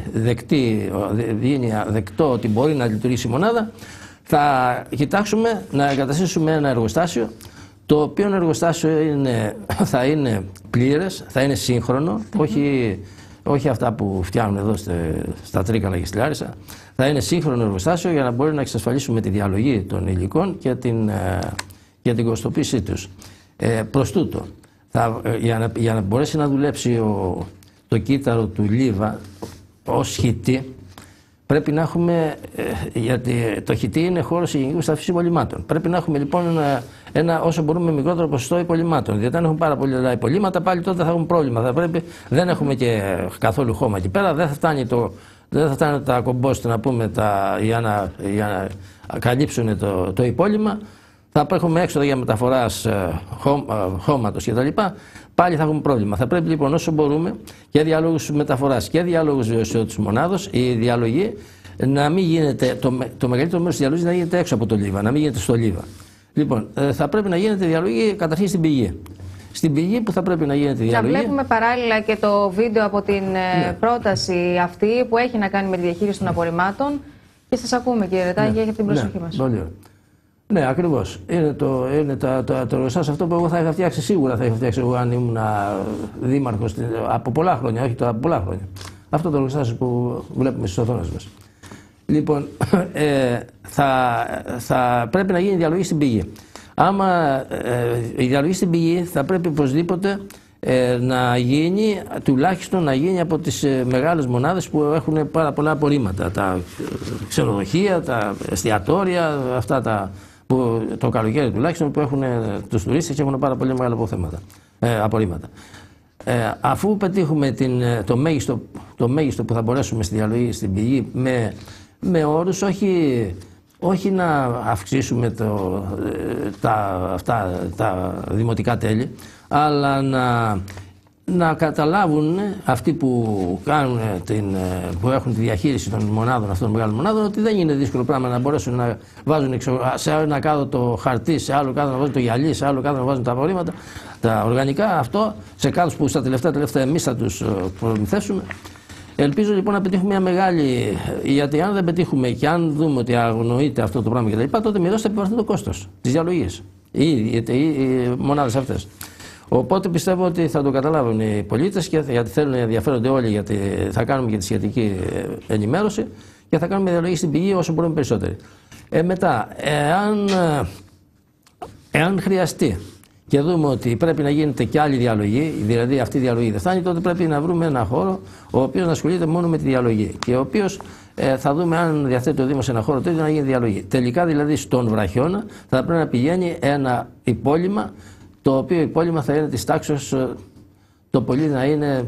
δεκτό ότι μπορεί να λειτουργήσει η μονάδα, θα κοιτάξουμε να εγκαταστήσουμε ένα εργοστάσιο, το οποίο εργοστάσιο θα είναι πλήρες, θα είναι σύγχρονο, όχι αυτά που φτιάχνουν εδώ στα Τρίκαλα και στη Λάρισα. Θα είναι σύγχρονο εργοστάσιο για να μπορεί να εξασφαλίσουμε τη διαλογή των υλικών και την κοστοποίησή τους. Προς τούτο, για να μπορέσει να δουλέψει το κύτταρο του Λίβα ως χιτή, πρέπει να έχουμε, γιατί το χιτή είναι χώρος υγιεινικού σταθμής υπολειμμάτων. Πρέπει να έχουμε λοιπόν ένα όσο μπορούμε μικρότερο ποσοστό υπολειμμάτων. Γιατί αν έχουμε πάρα πολλά υπολείμματα, πάλι τότε θα έχουμε πρόβλημα. Δεν έχουμε και καθόλου χώμα εκεί πέρα, δεν θα φτάνει τα κομπόστ να πούμε για να καλύψουν το υπόλειμμα. Θα έχουμε έξοδα για μεταφοράς χώματος κτλ. Πάλι θα έχουμε πρόβλημα. Θα πρέπει λοιπόν όσο μπορούμε και διαλόγους μεταφοράς και διαλόγους βιωσιμότητας μονάδος, η διαλογή να μην γίνεται, το μεγαλύτερο μέρος της διαλογής να γίνεται έξω από το Λίβα, να μην γίνεται στο Λίβα. Λοιπόν, θα πρέπει να γίνεται διαλογή καταρχήν στην πηγή. Στην πηγή που θα πρέπει να γίνεται διαλογή. Να βλέπουμε παράλληλα και το βίντεο από την πρόταση αυτή που έχει να κάνει με τη διαχείριση των απορριμμάτων. Και σας ακούμε, κύριε Ρετάκη, έχετε την προσοχή μας. Πολύ ωραία. Ναι, ακριβώς. Είναι το εργοστάσιο αυτό που εγώ θα είχα φτιάξει, σίγουρα θα είχα φτιάξει εγώ αν ήμουν δήμαρχος από πολλά χρόνια, όχι τώρα από πολλά χρόνια. Αυτό το εργοστάσιο που βλέπουμε στις οθόνες μας. Λοιπόν, θα πρέπει να γίνει διαλογή στην πηγή. Άμα η διαλογή στην πηγή θα πρέπει οπωσδήποτε να γίνει, τουλάχιστον να γίνει από τις μεγάλες μονάδες που έχουν πάρα πολλά απορρίμματα. Τα ξενοδοχεία, τα εστιατόρια, αυτά που το καλοκαίρι τουλάχιστον που έχουν τους τουρίστες και έχουν πάρα πολύ μεγάλα απορρίμματα. Αφού πετύχουμε το μέγιστο που θα μπορέσουμε στη διαλογή στην πηγή με όρους, όχι να αυξήσουμε τα δημοτικά τέλη, αλλά να καταλάβουν αυτοί που έχουν τη διαχείριση των μονάδων αυτών των μεγάλων μονάδων ότι δεν είναι δύσκολο πράγμα να μπορέσουν να βάζουν σε ένα κάδο το χαρτί, σε άλλο κάδο να βάζουν το γυαλί, σε άλλο κάδο να βάζουν τα απορρίμματα, τα οργανικά, αυτό σε κάδους που στα τελευταία εμείς θα τους προμηθεύσουμε. Ελπίζω λοιπόν να πετύχουμε μια μεγάλη, γιατί αν δεν πετύχουμε και αν δούμε ότι αγνοείται αυτό το πράγμα κτλ., τότε μοιρώς θα επιβαρυνθεί το κόστος της διαλογής, οι μονάδες αυτές. Οπότε πιστεύω ότι θα το καταλάβουν οι πολίτες και γιατί θέλουν να ενδιαφέρονται όλοι, γιατί θα κάνουμε και τη σχετική ενημέρωση και θα κάνουμε διαλογή στην πηγή όσο μπορούμε περισσότεροι. Μετά, εάν χρειαστεί και δούμε ότι πρέπει να γίνεται και άλλη διαλογή, δηλαδή αυτή η διαλογή δεν φτάνει, τότε πρέπει να βρούμε ένα χώρο ο οποίος να ασχολείται μόνο με τη διαλογή και ο οποίος θα δούμε αν διαθέτει το Δήμο σε ένα χώρο τέτοιο να γίνει διαλογή. Τελικά δηλαδή στον βραχιώνα θα πρέπει να πηγαίνει ένα υπόλοιμα, το οποίο υπόλοιμα θα είναι της τάξης το πολύ να είναι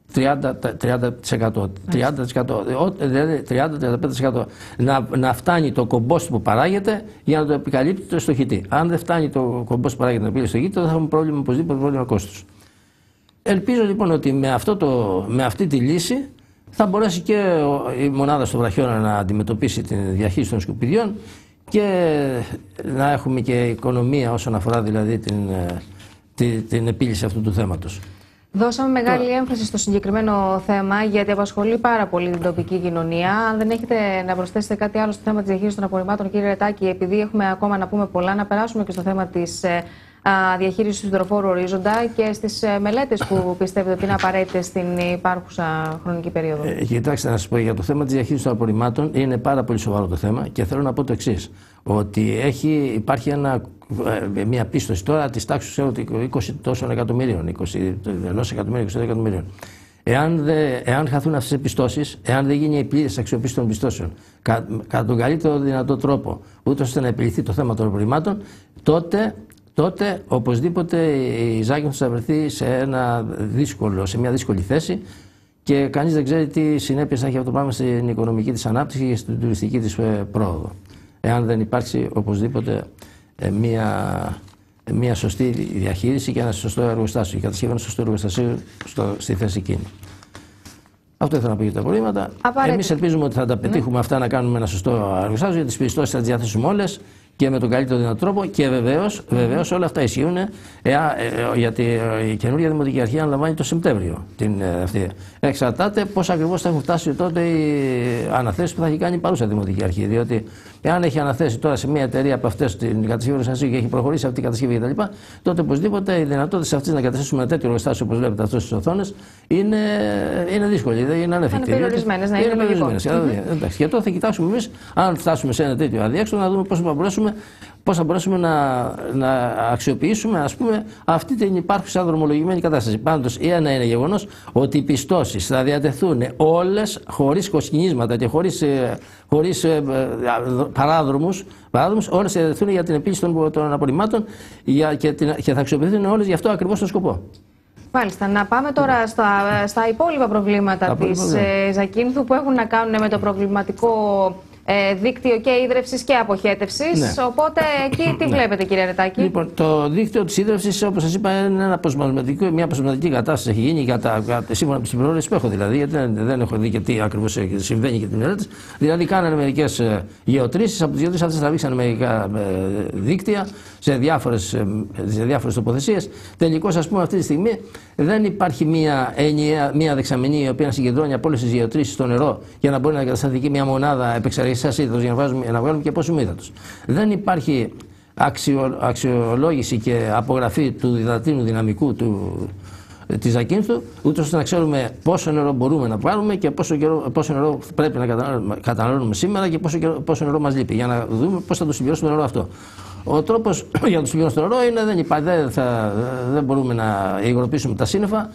30%, δηλαδή 30-35%. Να φτάνει το κομπόστ που παράγεται για να το επικαλύπτει στο χιτή. Αν δεν φτάνει το κομπόστ που παράγεται να πει στο χιτή, τότε θα έχουμε πρόβλημα, οπωσδήποτε πρόβλημα κόστους. Ελπίζω λοιπόν ότι με αυτή τη λύση θα μπορέσει και η μονάδα στο Βραχιώνα να αντιμετωπίσει τη διαχείριση των σκουπιδιών και να έχουμε και οικονομία όσον αφορά δηλαδή την επίλυση αυτού του θέματος. Δώσαμε μεγάλη έμφαση στο συγκεκριμένο θέμα γιατί απασχολεί πάρα πολύ την τοπική κοινωνία. Αν δεν έχετε να προσθέσετε κάτι άλλο στο θέμα της διαχείρισης των απορριμμάτων, κύριε Ρετάκη, επειδή έχουμε ακόμα να πούμε πολλά, να περάσουμε και στο θέμα της διαχείρισης του υδροφόρου ορίζοντα και στις μελέτες που πιστεύετε ότι είναι απαραίτητες στην υπάρχουσα χρονική περίοδο. Κοιτάξτε, να σας πω, για το θέμα της διαχείρισης των απορριμμάτων είναι πάρα πολύ σοβαρό το θέμα και θέλω να πω το εξής. Ότι υπάρχει μια πίστοση τώρα της τάξης 20 τόσων εκατομμυρίων, 21 εκατομμύριων, 22 εκατομμυρίων. Εάν χαθούν αυτές τις πιστώσεις, εάν δεν γίνει η πλήρης αξιοποίηση των πιστώσεων κατά τον καλύτερο δυνατό τρόπο, ούτως ώστε να επιληθεί το θέμα των απορριμμάτων, τότε οπωσδήποτε η Ζάκυνθος θα βρεθεί σε μια δύσκολη θέση και κανείς δεν ξέρει τι συνέπειες θα έχει αυτό το πράγμα στην οικονομική της ανάπτυξη και στην τουριστική της πρόοδο. Εάν δεν υπάρξει οπωσδήποτε μια σωστή διαχείριση και ένα σωστό εργοστάσιο, η κατασκευή ενός σωστού εργοστασίου στη θέση εκείνη. Αυτό ήθελα να πω για τα απορρίμματα. Εμείς ελπίζουμε ότι θα τα πετύχουμε αυτά, να κάνουμε ένα σωστό εργοστάσιο, για τις πιστώσεις θα τις διαθέσουμε όλες και με τον καλύτερο δυνατό τρόπο και βεβαίως όλα αυτά ισχύουν γιατί η καινούργια Δημοτική Αρχή αναλαμβάνει το Σεπτέμβριο αυτή. Εξαρτάται πώς ακριβώς θα έχουν φτάσει τότε οι αναθέσεις που θα έχει κάνει η παρούσα Δημοτική Αρχή. Διότι εάν έχει αναθέσει τώρα σε μια εταιρεία από αυτές την κατασκευή εργοστασίου και έχει προχωρήσει αυτή η κατασκευή κτλ., τότε οπωσδήποτε οι δυνατότητες αυτές να καταστήσουμε ένα τέτοιο εργοστάσιο όπως βλέπετε αυτό στις οθόνες είναι δύσκολη, είναι ανέφικτη. Είναι περιορισμένες, να είναι λογικό. Και τώρα θα κοιτάξουμε εμείς, αν φτάσουμε σε ένα τέτοιο αδιέξοδο, να δούμε πώς θα μπορέσουμε να αξιοποιήσουμε, ας πούμε, αυτή την υπάρχουσα δρομολογημένη κατάσταση. Πάντως, ένα είναι γεγονός ότι οι πιστώσεις θα διατεθούν όλες χωρίς κοσκινίσματα και χωρίς παράδρομους, όλες θα διατεθούν για την επίλυση των απορριμμάτων και θα αξιοποιηθούν όλες γι' αυτό ακριβώς τον σκοπό. Μάλιστα. Να πάμε τώρα στα υπόλοιπα προβλήματα της Ζακύνθου που έχουν να κάνουν με το προβληματικό δίκτυο και ίδρευσης και αποχέτευσης. Ναι. Οπότε εκεί τι βλέπετε, κύριε Ρετάκη? Λοιπόν, το δίκτυο της ίδρευσης, όπως σας είπα, είναι μια αποσπασματική κατάσταση. Έχει γίνει σύμφωνα με τις πληροφορίες που έχω, δηλαδή, γιατί δεν έχω δει και τι ακριβώς συμβαίνει και τις μελέτες. Δηλαδή, κάνανε μερικές γεωτρήσεις, από τις γεωτρήσεις αυτές τραβήξαν μερικά δίκτυα σε διάφορες τοποθεσίες. Τελικώς, ας πούμε, αυτή τη στιγμή δεν υπάρχει μια δεξαμενή η οποία να συγκεντρώνει από όλες τις γεωτρήσεις στο νερό για να μπορεί να κατασταθεί μια μονάδα επεξεργασίας ύδατος για να βγάλουμε και πόσιμο ύδατος. Δεν υπάρχει αξιολόγηση και απογραφή του υδατίνου δυναμικού της Ζακύνθου, ούτως ώστε να ξέρουμε πόσο νερό μπορούμε να βγάλουμε και πόσο νερό πρέπει να καταναλώνουμε σήμερα και πόσο νερό μας λείπει, για να δούμε πώς θα το συμπληρώσουμε το νερό αυτό. Ο τρόπος για να το συμπληρώσουμε το νερό είναι δεν μπορούμε να υγροποιήσουμε τα σύννεφα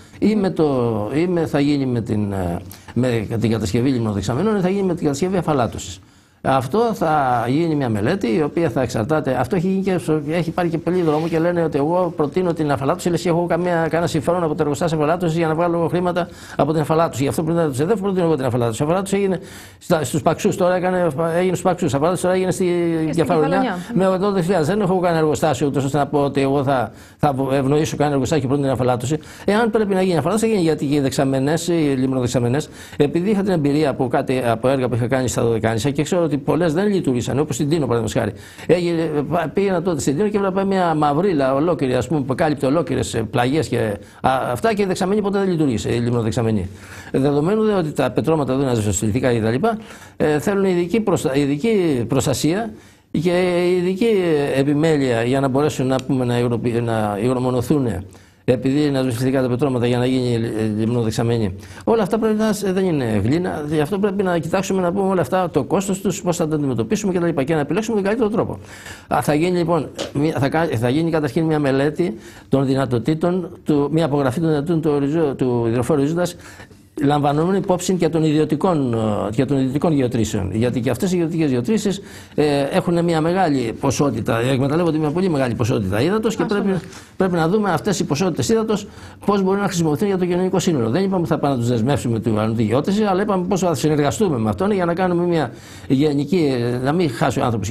ή θα γίνει με την κατασκευή λιμνοδεξαμενών ή θα γίνει με την κατασκευή αφαλάτωσης. Αυτό θα γίνει μια μελέτη η οποία θα εξαρτάται. Αυτό έχει πάρει και πολύ δρόμο και λένε ότι εγώ προτείνω την αφαλάτωση. Λες, έχω κανένα συμφέρον από το εργοστάσιο αφαλάτωση για να βγάλω χρήματα από την αφαλάτωση. Γι' αυτό δεν προτείνω εγώ την αφαλάτωση. Η αφαλάτωση έγινε στους Παξούς, τώρα έγινε στους Παξούς. Η αφαλάτωση τώρα έγινε στη Κεφαλονιά με 80.000. Δεν έχω κανένα εργοστάσιο ούτως ώστε να πω ότι εγώ θα ευνοήσω κανένα εργοστάσιο και προτείνω την αφαλάτωση. Εάν πρέπει να γίνει αφαλάτωση, θα γίνει γιατί οι δεξαμενές, οι λιμνοδεξαμενές, επειδή είχα την εμπειρία από έργα που είχα κάνει στα Δωδεκάνησα και ξέρω ότι πολλές δεν λειτουργήσαν, όπως στην Τίνο παραδείγματος χάρη. Πήγαινα τότε στην Τίνο και έβλεπα μια μαυρίλα ολόκληρη, ας πούμε, που κάλυπτε ολόκληρες πλαγιές και αυτά και η δεξαμενή ποτέ δεν λειτουργήσε, η λιμνοδεξαμενή. Δεδομένου ότι τα πετρώματα δεν είναι αζωτιστικά κτλ. Θέλουν ειδική προστασία και ειδική επιμέλεια για να μπορέσουν να υγρομονωθούν. Επειδή είναι ασβεστικά τα πετρώματα για να γίνει λιμνοδεξαμενή. Όλα αυτά πρέπει δεν είναι γλύνα, γι' αυτό πρέπει να κοιτάξουμε να πούμε όλα αυτά, το κόστος τους, πώς θα τα αντιμετωπίσουμε κτλ. Και να επιλέξουμε τον καλύτερο τρόπο. Θα γίνει λοιπόν, θα γίνει καταρχήν μια μελέτη των δυνατοτήτων, μια απογραφή των δυνατοτήτων του υδροφόρου ορίζοντας λαμβανόμενοι υπόψη και των ιδιωτικών γεωτρήσεων. Γιατί και αυτές οι ιδιωτικές γεωτρήσεις έχουν μια μεγάλη ποσότητα, εκμεταλλεύονται μια πολύ μεγάλη ποσότητα ύδατος και πρέπει να δούμε αυτές οι ποσότητες ύδατος πώς μπορούν να χρησιμοποιηθούν για το κοινωνικό σύνολο. Δεν είπαμε ότι θα πάμε να τους δεσμεύσουμε τη γεώτρηση, αλλά είπαμε πώς θα συνεργαστούμε με αυτόν για να κάνουμε μια γενική. Να μην χάσει ο άνθρωπος για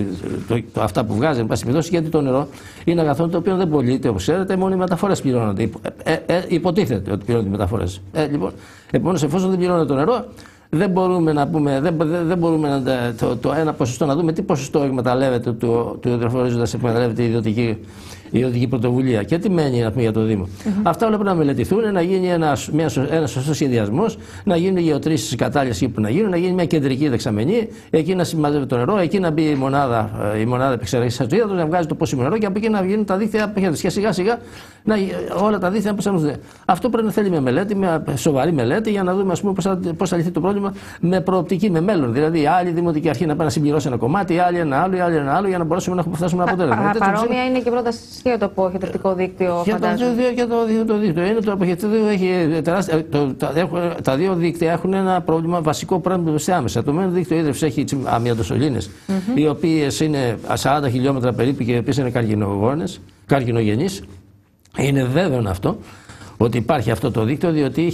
αυτά που βγάζει, εν πάση περιπτώσει, γιατί το νερό είναι αγαθό το οποίο δεν πωλείται, όπως ξέρετε, μόνο οι μεταφορές πληρώνονται. Υποτίθεται ότι πληρώνονται οι μεταφορές. Λοιπόν, επομένως, εφόσον δεν πληρώνεται το νερό, δεν μπορούμε να πούμε, δεν μπορούμε το ένα ποσοστό να δούμε τι ποσοστό εκμεταλλεύεται του υδροφορίζοντας, εκμεταλλεύεται η ιδιωτική πρωτοβουλία και τι μένει να πούμε για το Δήμο. Αυτά όλα πρέπει να μελετηθούν, να γίνει ένας σωστός σχεδιασμός, να γίνουν γεωτρήσεις κατάλληλες εκεί που να γίνουν, να γίνει μια κεντρική δεξαμενή, εκεί να συμμαζεύει το νερό, εκεί να μπει η μονάδα επεξεργασίας του ύδατος, να βγάζει το πόσιμο νερό και από εκεί να βγαίνουν τα δίκτυα αποχέτευσης. Και σιγά σιγά όλα τα δίκτυα να προσαρμοστούν. Αυτό πρέπει να θέλει μια μελέτη, μια σοβαρή μελέτη για να δούμε πώς θα λυθεί το πρόβλημα με προοπτική, με μέλλον. Δηλαδή, η άλλη δημοτική αρχή να πάει να συμπληρώσει ένα κομμάτι, η άλλη ένα άλλο, η άλλη ένα άλλο, για να μπορέσουμε να φτάσουμε ένα αποτέλεσμα. Παρόμοια είναι και πρόταση για το αποχετευτικό δίκτυο. Για το δίκτυο. Είναι το αποχετευτικό έχει τεράστια. Τα δύο δίκτυα έχουν ένα πρόβλημα, βασικό πρόβλημα άμεσα. Το μέλλον δίκτυο ίδρυυση έχει αμυαντοσωλήνες, οι οποίες είναι 40 χιλιόμετρα περίπου και επίσης είναι καρκινογενείς. Είναι βέβαιο αυτό ότι υπάρχει αυτό το δίκτυο, διότι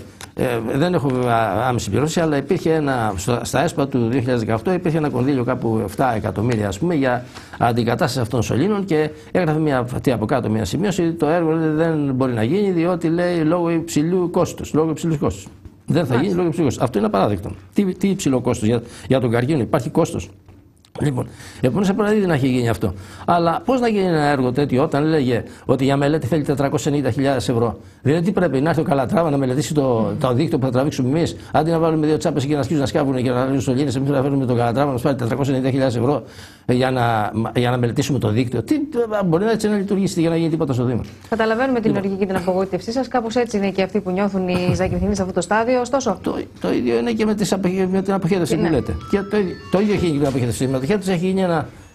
δεν έχω άμεση πληρώση, αλλά υπήρχε στα ΕΣΠΑ του 2018 υπήρχε ένα κονδύλιο κάπου 7 εκατομμύρια ας πούμε, για αντικατάσταση αυτών των σωλήνων και έγραφε από κάτω μια σημείωση. Το έργο δεν μπορεί να γίνει διότι λέει λόγω υψηλού κόστους. Δεν θα γίνει λόγω υψηλού κόστους. Αυτό είναι απαράδεκτο. Τι υψηλό κόστος για τον καρκίνο, υπάρχει κόστος. Λοιπόν, επομένως απαραίτητο να έχει γίνει αυτό. Αλλά πώς να γίνει ένα έργο τέτοιο όταν έλεγε ότι για μελέτη θέλει 490.000 ευρώ. Δηλαδή τι πρέπει να έρθει ο Καλατράβα να μελετήσει το δίκτυο που θα τραβήξουμε εμείς, αντί να βάλουμε δύο τσάπες και να αρχίσουν να σκάβουν και να ρίξουν σωλήνες, εμείς θα φέρουμε τον Καλατράβα να μας πάρει 490.000 ευρώ για να μελετήσουμε το δίκτυο. Τι μπορεί έτσι να λειτουργήσει για να γίνει τίποτα στο Δήμο. Καταλαβαίνουμε την λογική και την απογοήτευσή σας. Κάπως έτσι είναι και αυτοί που νιώθουν οι Ζακυνθινοί σε αυτό το στάδιο. Ωστόσο. Το ίδιο είναι και με την αποχέτευση που λέτε. Το ίδιο έχει γίνει με την αποχέτευση. Έχει γίνει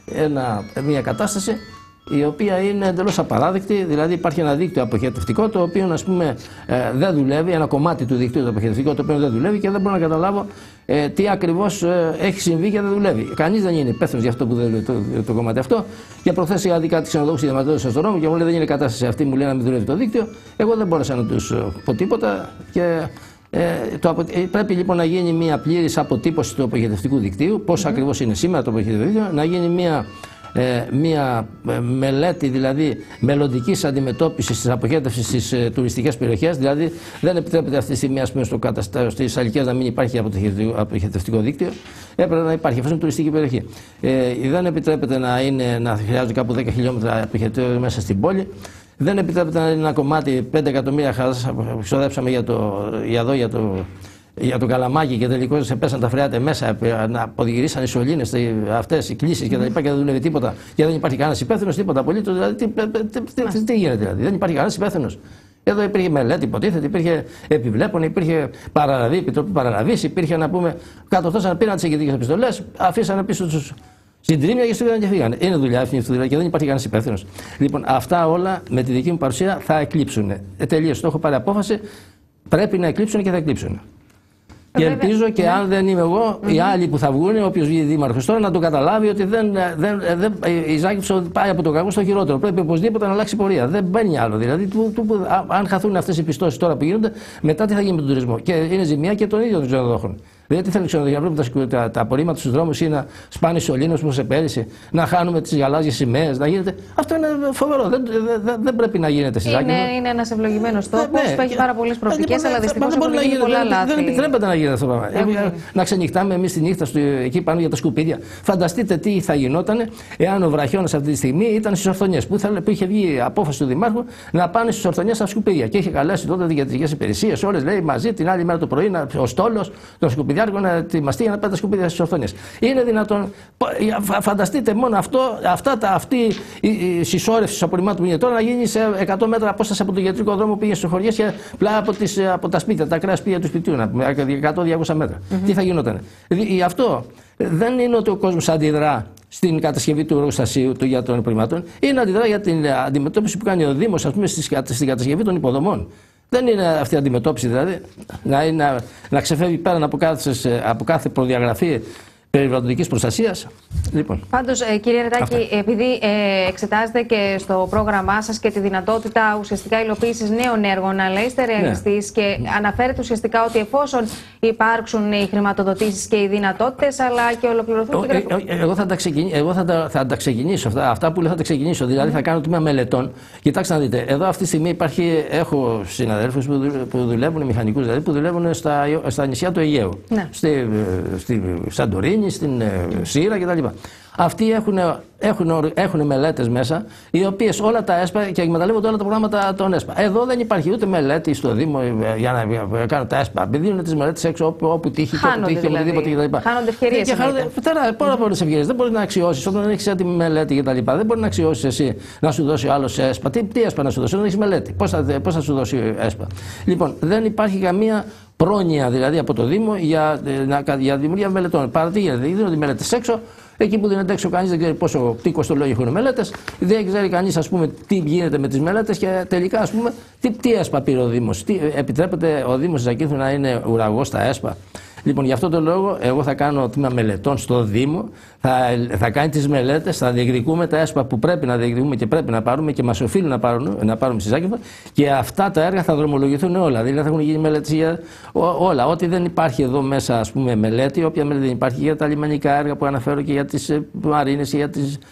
μια κατάσταση η οποία είναι εντελώς απαράδεκτη. Δηλαδή υπάρχει ένα δίκτυο αποχετευτικό το οποίο ας πούμε, δεν δουλεύει, ένα κομμάτι του δικτύου το αποχετευτικό το οποίο δεν δουλεύει και δεν μπορώ να καταλάβω τι ακριβώς έχει συμβεί και δεν δουλεύει. Κανείς δεν είναι υπεύθυνος για αυτό που δεν δουλεύει το κομμάτι αυτό. Και προχθές είχα δει κάτι ξενοδόχους διαμαρτύρωσαν στον δρόμο και μου λέει δεν είναι κατάσταση αυτή, μου λέει να μην δουλεύει το δίκτυο. Εγώ δεν μπόρεσα να τους πω τίποτα και. Πρέπει λοιπόν να γίνει μια πλήρης αποτύπωση του αποχετευτικού δικτύου, πώς ακριβώς είναι σήμερα το αποχετευτικό δίκτυο, να γίνει μια μελέτη δηλαδή μελλοντικής αντιμετώπισης της αποχέτευσης στις τουριστικές περιοχές. Δηλαδή δεν επιτρέπεται αυτή τη στιγμή στις Αλικιές να μην υπάρχει αποχετευτικό δίκτυο, έπρεπε να υπάρχει, αυτό είναι τουριστική περιοχή. Δεν επιτρέπεται να χρειάζονται κάπου 10 χιλιόμετρα αποχετεύσεων μέσα στην πόλη. Δεν επιτρέπεται να είναι ένα κομμάτι 5 εκατομμύρια που ξοδέψαμε για το Καλαμάκι και τελικώς σε πέσαν τα φρεάτε μέσα, να αποδηγυρίσαν οι σωλήνες, αυτές οι κλήσεις και τα λοιπά και δεν δουλεύει τίποτα και δεν υπάρχει κανένας υπεύθυνος, τίποτα απολύτως. Δηλαδή, τι γίνεται δηλαδή, δεν υπάρχει κανένας υπεύθυνος. Εδώ υπήρχε μελέτη, υποτίθεται, υπήρχε επιβλέπων, υπήρχε παραλαβή, επιτροπή παραλαβής, υπήρχε να πούμε, κατορθώσαν, πήραν τις εγκαιτικές επιστολές, αφήσανε πίσω τους συντρίμμια και στείλανε και φύγανε. Είναι δουλειά αυτή και δεν υπάρχει κανένας υπεύθυνος. Λοιπόν, αυτά όλα με τη δική μου παρουσία θα εκλείψουν. Τελείως, το έχω πάρει απόφαση, πρέπει να εκλείψουν και θα εκλείψουν. Και ελπίζω και αν δεν είμαι εγώ, οι άλλοι που θα βγουν, όποιος βγει δήμαρχος τώρα, να το καταλάβει ότι η Ζάκυνθος πάει από το κακό στο χειρότερο. Πρέπει οπωσδήποτε να αλλάξει πορεία. Δεν μπαίνει άλλο. Δηλαδή, αν χαθούν αυτές οι πιστώσεις τώρα που γίνονται, μετά τι θα γίνει με τον τουρισμό. Και είναι ζημιά και των ίδιων των ξενοδόχων. Δηλαδή, τι θέλει ξενοδοχεία, πρέπει τα απορρίμματα στους δρόμους ή να σπάνε σωλήνες όπως πέρυσι, να χάνουμε τις γαλάζιες σημαίες, να γίνεται. Αυτό είναι φοβερό. Δεν πρέπει να γίνεται στη Ζάκυνθο. Είναι ένας ευλογημένος τόπος που έχει πάρα πολλές προοπτικές, αλλά δυστυχώς έχουν γίνει πολλά λάθη. Δεν επιτρέπεται να γίνεται αυτό το πράγμα. Να ξενυχτάμε εμείς τη νύχτα εκεί πάνω για τα σκουπίδια. Φανταστείτε τι θα γινόταν εάν ο βραχιώνας αυτή τη στιγμή ήταν στις Ορθονιές. Που είχε βγει απόφαση του Δημάρχου να πάνε στις Ορθονιές στα σκουπίδια. Και είχε καλέσει τότε τις ιατρικές υπηρεσίες, όλες λέει μαζί την άλλη μέρα το πρωί ο στόλος των σκουπιδιάρικων να ετοιμαστεί για να πάει τα σκουπίδια στις Ορθονιές. Είναι δυνατόν. Φανταστείτε μόνο αυτή η συσσόρευση απορριμμάτων που γίνεται τώρα να γίνει σε 100 μέτρα απόσταση από το ιατρικό δρόμο που πήγε στις χωριές και πλά από τα σπίτια, τα ακραία σπίτια του σπιτιού, 100-200 μέτρα. Τι θα γινόταν. Αυτό δεν είναι ότι ο κόσμος αντιδρά στην κατασκευή του εργοστασίου του γιατρών υπολειμμάτων, είναι αντιδρά για την αντιμετώπιση που κάνει ο Δήμος, ας πούμε, στην κατασκευή των υποδομών. Δεν είναι αυτή η αντιμετώπιση, δηλαδή, να ξεφεύγει πέραν από κάθε προδιαγραφή περιβαλλοντικής προστασίας. Λοιπόν. Πάντως, κύριε Ρετάκη, επειδή εξετάζετε και στο πρόγραμμά σας και τη δυνατότητα ουσιαστικά υλοποίησης νέων έργων, αλλά είστε ρεαλιστής και αναφέρετε ουσιαστικά ότι εφόσον υπάρξουν οι χρηματοδοτήσεις και οι δυνατότητες, αλλά και ολοκληρωθούν. Εγώ θα τα ξεκινήσω. Αυτά που λέω θα τα ξεκινήσω. Δηλαδή, θα κάνω τμήμα μελετών. Κοιτάξτε να δείτε, εδώ αυτή τη στιγμή έχω συναδέλφους που δουλεύουν, μηχανικούς δηλαδή, που δουλεύουν στα νησιά του Αιγαίου. Ναι. Στη Σαντορίνη, στην Σύρα κτλ. Αυτοί έχουν μελέτες μέσα, οι οποίες όλα τα ΕΣΠΑ και εκμεταλλεύονται όλα τα προγράμματα των ΕΣΠΑ. Εδώ δεν υπάρχει ούτε μελέτη στο Δήμο για να κάνουν τα ΕΣΠΑ. Δίνουν τις μελέτες έξω όπου τύχει και οπουδήποτε κτλ. Χάνονται ευκαιρίες. Τώρα, πάρα πολλές ευκαιρίες. Δεν μπορεί να αξιώσεις όταν δεν έχεις έτοιμη μελέτη κτλ. Δεν μπορεί να αξιώσεις εσύ να σου δώσει άλλο ΕΣΠΑ. Τι ΕΣΠΑ να σου δώσει, δεν έχεις μελέτη. Πώς θα σου δώσει ΕΣΠΑ. Λοιπόν, δεν υπάρχει καμία πρόνοια δηλαδή από το Δήμο για δημιουργία μελετών. Παρά τι γίνεται, δίνονται οι μελέτες έξω. Εκεί που δίνεται έξω, κανείς δεν ξέρει τι κοστολόγιο έχουν μελέτες, δεν ξέρει κανείς τι γίνεται με τις μελέτες και τελικά τι ΕΣΠΑ πήρε ο Δήμος. Επιτρέπεται ο Δήμος της Ζακύνθου να είναι ουραγός στα ΕΣΠΑ. Λοιπόν, γι' αυτό τον λόγο, εγώ θα κάνω τμήμα μελετών στο Δήμο, θα κάνει τις μελέτες, θα διεκδικούμε τα ΕΣΠΑ που πρέπει να διεκδικούμε και πρέπει να πάρουμε και μας οφείλουν να πάρουμε στη Ζάκυνθο και αυτά τα έργα θα δρομολογηθούν όλα. Δηλαδή θα έχουν γίνει μελέτες για όλα. Ό,τι δεν υπάρχει εδώ μέσα, μελέτη, όποια μελέτη δεν υπάρχει για τα λιμανικά έργα που αναφέρω και για τις μαρίνες και για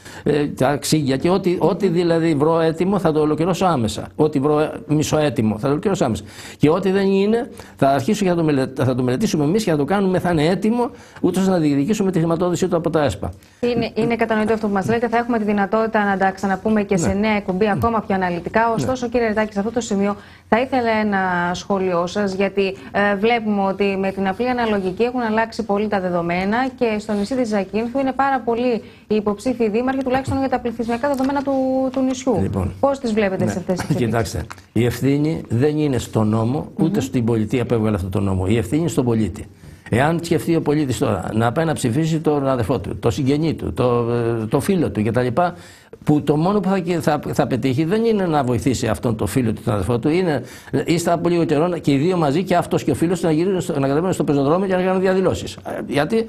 τα ξύγκια και ό,τι δηλαδή βρω έτοιμο θα το ολοκληρώσω άμεσα. Ό,τι βρω μισοέτοιμο θα το ολοκληρώσω άμεσα. Και ό,τι δεν είναι θα αρχίσω και θα το μελετήσουμε εμείς και θα το κάνουμε, θα είναι έτοιμο, ούτως ώστε να διεκδικήσουμε τη χρηματοδότησή του από τα ΕΣΠΑ. Είναι κατανοητό αυτό που μας λέτε. Θα έχουμε τη δυνατότητα να τα ξαναπούμε και σε νέα εκπομπή ακόμα πιο αναλυτικά. Ωστόσο, κύριε Ρετάκη, σε αυτό το σημείο θα ήθελα ένα σχόλιο σας, γιατί βλέπουμε ότι με την απλή αναλογική έχουν αλλάξει πολύ τα δεδομένα και στο νησί της Ζακύνθου είναι πάρα πολλοί οι υποψήφοι δήμαρχοι, τουλάχιστον για τα πληθυσμιακά δεδομένα του νησιού. Λοιπόν, πώς τις βλέπετε σε αυτές τις εξελίξεις? Κοιτάξτε, η ευθύνη δεν είναι στο νόμο, ούτε στην πολιτεία που έβγαλε αυτό το νόμο. Η ευθύνη είναι στον πολίτη. Εάν σκεφτεί ο πολίτης τώρα να πάει να ψηφίσει τον αδερφό του, το συγγενή του, το φίλο του κτλ., που το μόνο που θα πετύχει δεν είναι να βοηθήσει αυτόν το φίλο του, τον αδερφό του, είναι ύστερα από λίγο καιρό και οι δύο μαζί και αυτός και ο φίλος του να κατεβαίνουν στο πεζοδρόμιο και να κάνουν διαδηλώσεις. Γιατί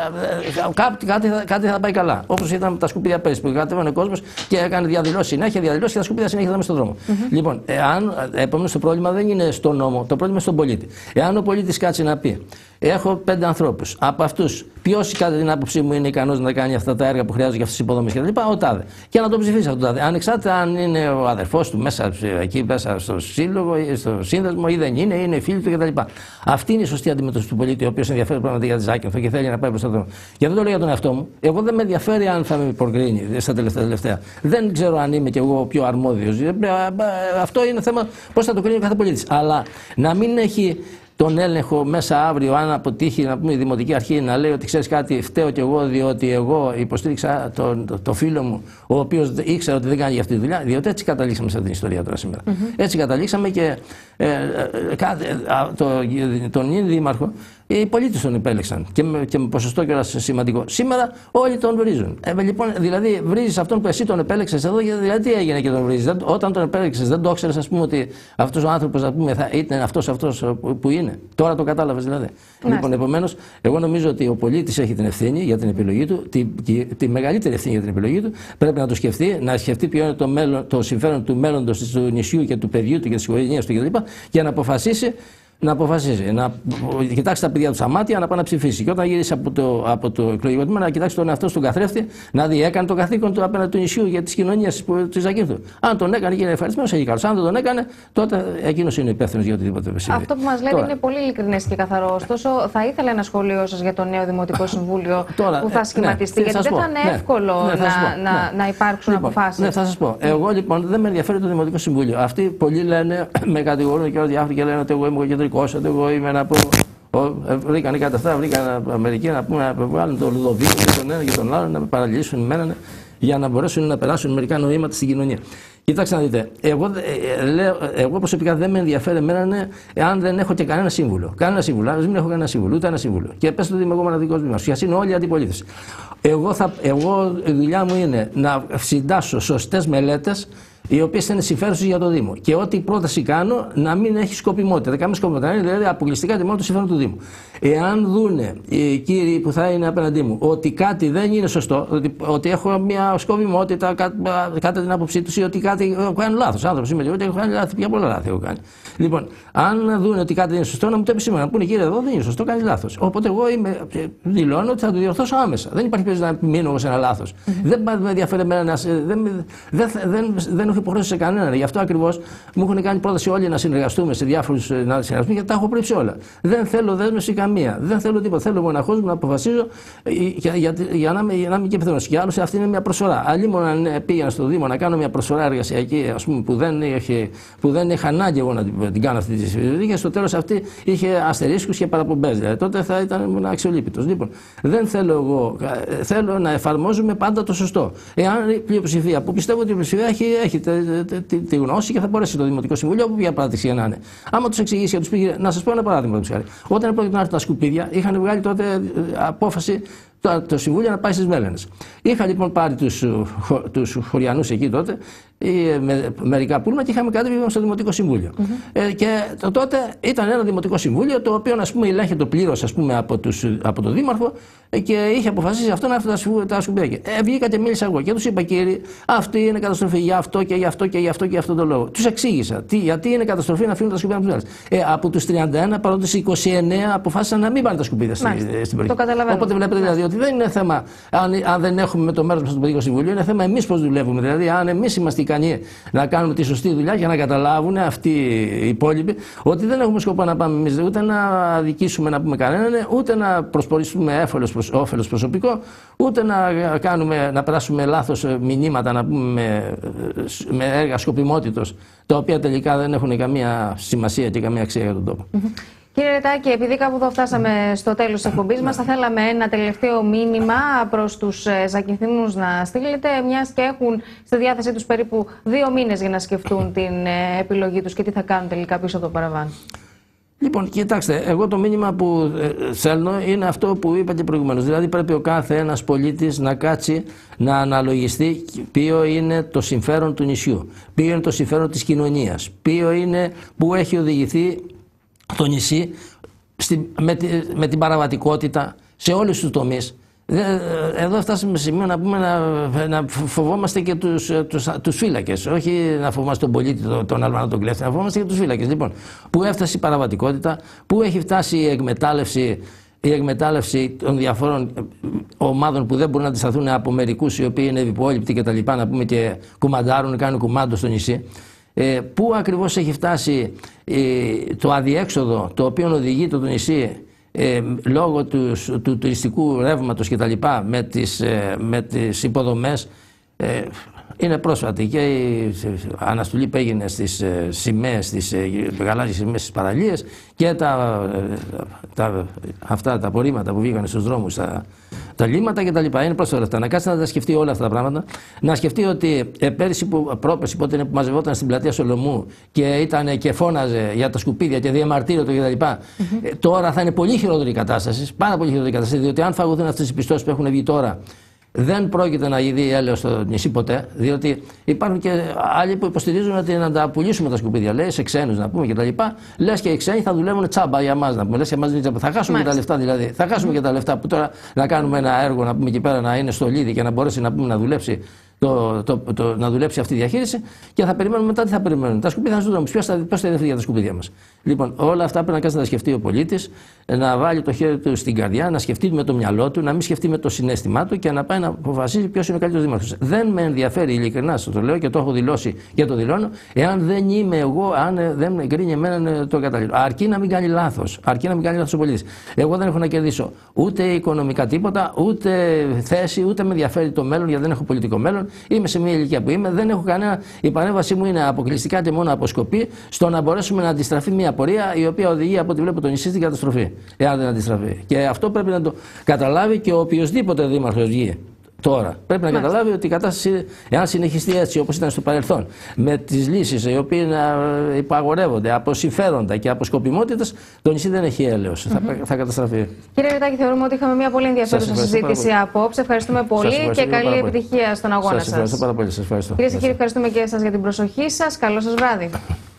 κάτι θα πάει καλά. Όπως ήταν με τα σκουπίδια πέρυσι που κατέβαινε ο κόσμος και έκανε διαδηλώσεις συνέχεια και τα σκουπίδια συνέχεια ήταν στον δρόμο. Λοιπόν, επομένως το πρόβλημα δεν είναι στο νόμο, το πρόβλημα είναι στον πολίτη. Εάν ο πολίτης κάτσει να πει, έχω 5 ανθρώπους. Από αυτούς, ποιος κατά την άποψή μου είναι ικανός να κάνει αυτά τα έργα που χρειάζονται για αυτές τις υποδομές κτλ. Ο τάδε. Και να το ψηφίσει αυτό το τάδε. Ανεξάρτητα αν είναι ο αδερφός του μέσα εκεί, μέσα στο σύλλογο, στο σύνδεσμο ή δεν είναι, είναι φίλοι του κτλ. Αυτή είναι η σωστή αντιμετώπιση του πολίτη, ο οποίος ενδιαφέρει πράγματα για τη Ζάκυνθο και θέλει να πάει προς το δρόμο. Και δεν το λέω για τον εαυτό μου. Εγώ δεν με ενδιαφέρει αν θα με προκρίνει στα τελευταία. Δεν ξέρω αν είμαι κι εγώ ο πιο αρμόδιος. Αυτό είναι θέμα πώς θα το κρίνει ο κάθε πολίτης. Αλλά να μην έχει τον έλεγχο μέσα αύριο, αν αποτύχει να πούμε η Δημοτική Αρχή να λέει ότι ξέρεις κάτι, φταίω κι εγώ διότι εγώ υποστήριξα το φίλο μου, ο οποίος ήξερα ότι δεν κάνει για αυτή τη δουλειά. Διότι έτσι καταλήξαμε σε αυτήν την ιστορία τώρα σήμερα. Έτσι καταλήξαμε και τον ίδιο δήμαρχο οι πολίτες τον επέλεξαν και με ποσοστό κιόλας σημαντικό. Σήμερα όλοι τον βρίζουν. Λοιπόν, δηλαδή βρίζεις αυτόν που εσύ τον επέλεξες εδώ, δηλαδή τι έγινε και τον βρίζεις. Όταν τον επέλεξες δεν το ήξερες, ας πούμε, ότι αυτός ο άνθρωπος θα ήταν αυτός που είναι. Τώρα το κατάλαβες δηλαδή. Λοιπόν, επομένως, εγώ νομίζω ότι ο πολίτης έχει την ευθύνη για την επιλογή του, τη μεγαλύτερη ευθύνη για την επιλογή του. Πρέπει να το σκεφτεί, να σκεφτεί ποιο είναι το συμφέρον του μέλλοντος του νησιού και του παιδιού του και της οικογένειας του κλπ. Για να αποφασίσει. Να κοιτάξει τα παιδιά του στα μάτια, να πάει να ψηφίσει. Και όταν γυρίσει από το εκλογικό τμήμα, να κοιτάξει τον εαυτό στον καθρέφτη, να δει έκανε το καθήκον του απέναντι του νησιού για τη κοινωνία τη Ζακύνθου. Αν τον έκανε και είναι ευχαριστημένος, έχει καλός. Αν δεν τον έκανε, τότε εκείνος είναι υπεύθυνος για οτιδήποτε συμβεί. Αυτό που μας λέτε είναι πολύ ειλικρινές και καθαρό. Ωστόσο, θα ήθελα ένα σχόλιο σας για το νέο Δημοτικό Συμβούλιο που θα σχηματιστεί. Γιατί δεν θα είναι εύκολο να υπάρξουν αποφάσεις. Ναι, θα σας πω. Εγώ λοιπόν δεν με ενδιαφέρει το Δημοτικό Συμβούλιο. Αυτοί πολλοί λένε, με κατηγορούν και όλοι διάφοροι και λένε ότι εγώ είμαι κεντρικό. Ότι εγώ είμαι να πω. Βρήκαν κάτι αυτά, βρήκαν Αμερικοί να βγάλουν το Λουδοβίκο και τον ένα και τον άλλο, να παραλύσουν εμένα για να μπορέσουν να περάσουν μερικά νοήματα στην κοινωνία. Κοιτάξτε να δείτε, εγώ προσωπικά δεν με ενδιαφέρει εμένα αν δεν έχω και κανένα σύμβουλο. Κανένα σύμβουλο, αν δεν έχω κανένα σύμβουλο, ούτε ένα σύμβουλο. Και πες το ότι είμαι εγώ μοναδικός δήμαρχος. Γιατί είναι όλοι οι αντιπολίτες. Εγώ η δουλειά μου είναι να συντάσσω σωστές μελέτες οι οποίες είναι συμφέρουσες για το Δήμο. Και ό,τι πρόταση κάνω να μην έχει σκοπιμότητα. Δεν κάνουμε σκοπιμότητα. Να είναι δηλαδή αποκλειστικά και μόνο το συμφέρον του Δήμου. Εάν δούνε οι κύριοι που θα είναι απέναντί μου ότι κάτι δεν είναι σωστό, ότι έχω μια σκοπιμότητα κατά την άποψή του ή ότι κάτι έχω κάνει λάθος. Άνθρωπος είμαι ότι έχω κάνει λάθη, πια πολλά λάθη έχω κάνει. Λοιπόν, αν δούνε ότι κάτι δεν είναι σωστό, να μου το επισημάνουν. Να πούνε κύριε, εδώ δεν είναι σωστό, κάνει λάθος. Οπότε εγώ δηλώνω ότι θα το διορθώσω άμεσα. Δεν υπάρχει περίπτωση να μείνω εγώ σε ένα λάθος. Δεν με ενδιαφέρει εμένα, δεν έχω υποχρέωση σε κανέναν. Γι' αυτό ακριβώς μου έχουν κάνει πρόταση όλοι να συνεργαστούμε σε διάφορους γιατί τα έχω πρίψει όλα. Δεν θέλω δέσμευση καμία. Δεν θέλω τίποτα. Θέλω μοναχός μου να αποφασίζω για να είμαι και υπευθυνός. Και άλλωστε αυτή είναι μια προσφορά. Αλλήμον αν πήγαινα στο Δήμο να κάνω μια προσφορά εργασιακή, ας πούμε, που δεν είχα ανάγκη εγώ να την κάνω αυτή τη συζήτηση, και στο τέλος αυτή είχε αστερίσκους και παραπομπές. Δηλαδή τότε θα ήταν αξιολύπητος. Λοιπόν, δεν θέλω εγώ. Θέλω να εφαρμόζουμε πάντα το σωστό. Εάν η πλειοψηφία, που πιστεύω ότι η πλειοψηφία έχει τη γνώση και θα μπορέσει το Δημοτικό Συμβούλιο, όπου για παράδειξη για να είναι. Άμα του εξηγήσει και του πει, να σα πω ένα παράδειγμα, όταν πρόκειται να έρθουν τα σκουπίδια, είχαν βγάλει τότε απόφαση το Συμβούλιο να πάει στις Μέλαινες. Είχα λοιπόν πάρει τους χωριανούς εκεί τότε, μερικά πούλμα, και είχαμε κατέβει στο Δημοτικό Συμβούλιο. Και τότε ήταν ένα Δημοτικό Συμβούλιο το οποίο, ας πούμε, ελέγχεται πλήρως, ας πούμε, από τον Δήμαρχο, και είχε αποφασίσει αυτό να έρθουν τα σκουπίδια. Βγήκα και μίλησα εγώ και τους είπα, κύριοι, αυτή είναι καταστροφή για αυτό και για αυτό και για αυτό και για αυτό το λόγο. Τους εξήγησα γιατί είναι καταστροφή να αφήνουν τα σκουπίδια από τους άλλους. Από τους 31, παρότι 29 αποφάσισαν να μην πάνε τα σκουπίδια στην περιοχή. Το καταλαβαίνω. Οπότε βλέπετε δηλαδή ότι δεν είναι θέμα αν δεν έχουμε με το μέρος μας στο Δημοτικό Συμβούλιο, είναι θέμα εμείς πώς δουλεύουμε. Δηλαδή, αν εμείς είμαστε ικανοί να κάνουμε τη σωστή δουλειά για να καταλάβουν αυτοί οι υπόλοιποι ότι δεν έχουμε σκοπό να πάμε εμείς ούτε να αδικήσουμε να πούμε κανέναν, ούτε να προσπορήσουμε όφελος προσωπικό, ούτε να περάσουμε λάθος μηνύματα, να πούμε με έργα σκοπιμότητος, τα οποία τελικά δεν έχουν καμία σημασία και καμία αξία για τον τόπο. Κύριε Ρετάκη, επειδή κάπου εδώ φτάσαμε στο τέλος της εκπομπής μας, θα θέλαμε ένα τελευταίο μήνυμα προς τους Ζακυνθινούς να στείλετε, μιας και έχουν στη διάθεσή τους περίπου 2 μήνες για να σκεφτούν την επιλογή τους και τι θα κάνουν τελικά πίσω από το παραβάν. Λοιπόν, κοιτάξτε, εγώ το μήνυμα που στέλνω είναι αυτό που είπα και προηγουμένως. Δηλαδή, πρέπει ο κάθε ένας πολίτης να κάτσει να αναλογιστεί ποιο είναι το συμφέρον του νησιού, ποιο είναι το συμφέρον της κοινωνίας, ποιο είναι που έχει οδηγηθεί το νησί με την παραβατικότητα σε όλους τους τομείς. Εδώ φτάσαμε σε σημείο να πούμε να φοβόμαστε και τους φύλακες. Όχι να φοβόμαστε τον πολίτη, τον Αλβανό, τον κλέφτη, να φοβόμαστε και τους φύλακες. Λοιπόν, πού έφτασε η παραβατικότητα, πού έχει φτάσει η εκμετάλλευση των διαφόρων ομάδων που δεν μπορούν να αντισταθούν από μερικούς οι οποίοι είναι υπόλοιπτοι κτλ. Να πούμε και κουμαντάρουν, κάνουν κουμάντο στο νησί. Πού ακριβώς έχει φτάσει το αδιέξοδο το οποίο οδηγεί το νησί λόγω του τουριστικού ρεύματος και τα λοιπά με τις υποδομές. Είναι πρόσφατη και η αναστολή που έγινε στις σημαίες, στις γαλάζιες σημαίες στις παραλίες, και αυτά τα απορρίμματα που βγήκαν στους δρόμους, τα λίμματα κτλ. Είναι πρόσφατα αυτά. Να κάτσει να τα σκεφτεί όλα αυτά τα πράγματα. Να σκεφτεί ότι πρόπερση, πότε είναι που μαζευόταν στην πλατεία Σολομού και φώναζε για τα σκουπίδια και διαμαρτύρεται κτλ. Τώρα θα είναι πολύ χειρότερη η κατάσταση, πάρα πολύ χειρότερη η κατάσταση, διότι αν φαγωθούν αυτές οι πιστώσεις που έχουν βγει τώρα, δεν πρόκειται να γίνει έλεος στο νησί ποτέ, διότι υπάρχουν και άλλοι που υποστηρίζουν ότι να τα πουλήσουμε τα σκουπίδια, λέει, σε ξένους να πούμε κτλ. Λες και οι ξένοι θα δουλεύουν τσάμπα για μας, να πούμε. Λες και μας θα χάσουμε και τα λεφτά δηλαδή. Θα χάσουμε και τα λεφτά που τώρα να κάνουμε ένα έργο, να πούμε εκεί πέρα να είναι στο λίδι και να μπορέσει να πούμε να δουλέψει. Να δουλέψει αυτή η διαχείριση, και θα περιμένουμε μετά τι θα περιμένουμε. Τα σκουπίδια θα στους δρόμους. Ποιος θα διευθύνει για τα σκουπίδια μας. Λοιπόν, όλα αυτά πρέπει να κάτσει να τα σκεφτεί ο πολίτης, να βάλει το χέρι του στην καρδιά, να σκεφτεί με το μυαλό του, να μην σκεφτεί με το συναίσθημά του και να πάει να αποφασίζει ποιος είναι ο καλύτερος δήμαρχος. Δεν με ενδιαφέρει, ειλικρινά σας το λέω και το έχω δηλώσει και το δηλώνω, εάν δεν είμαι εγώ, αν δεν εγκρίνει εμένα το κατάλληλο. Αρκεί να μην κάνει λάθος. Αρκεί να μην κάνει λάθος ο πολίτης. Εγώ δεν έχω να κερδίσω ούτε οικονομικά τίποτα, ούτε θέση, ούτε με ενδιαφέρει το μέλλον, γιατί δεν έχω πολιτικό μέλλον. Είμαι σε μια ηλικία που είμαι, δεν έχω κανένα. Η παρέμβασή μου είναι αποκλειστικά και μόνο αποσκοπή στο να μπορέσουμε να αντιστραφεί μια πορεία η οποία οδηγεί από ό,τι βλέπω το νησί στην καταστροφή. Εάν δεν αντιστραφεί. Και αυτό πρέπει να το καταλάβει και οποιοδήποτε δήμαρχος βγει. τώρα. Πρέπει να καταλάβει ότι η κατάσταση, εάν συνεχιστεί έτσι όπως ήταν στο παρελθόν, με τις λύσεις οι οποίες υπαγορεύονται από συμφέροντα και από σκοπιμότητες, το νησί δεν έχει έλεος. Θα καταστραφεί. Κύριε Ρητάκη, θεωρούμε ότι είχαμε μια πολύ ενδιαφέρουσα συζήτηση απόψε. Ευχαριστούμε πολύ και καλή επιτυχία στον αγώνα σας. Σας ευχαριστώ πάρα πολύ. Κυρίες και κύριοι, ευχαριστούμε και εσάς για την προσοχή σας. Καλό σας βράδυ.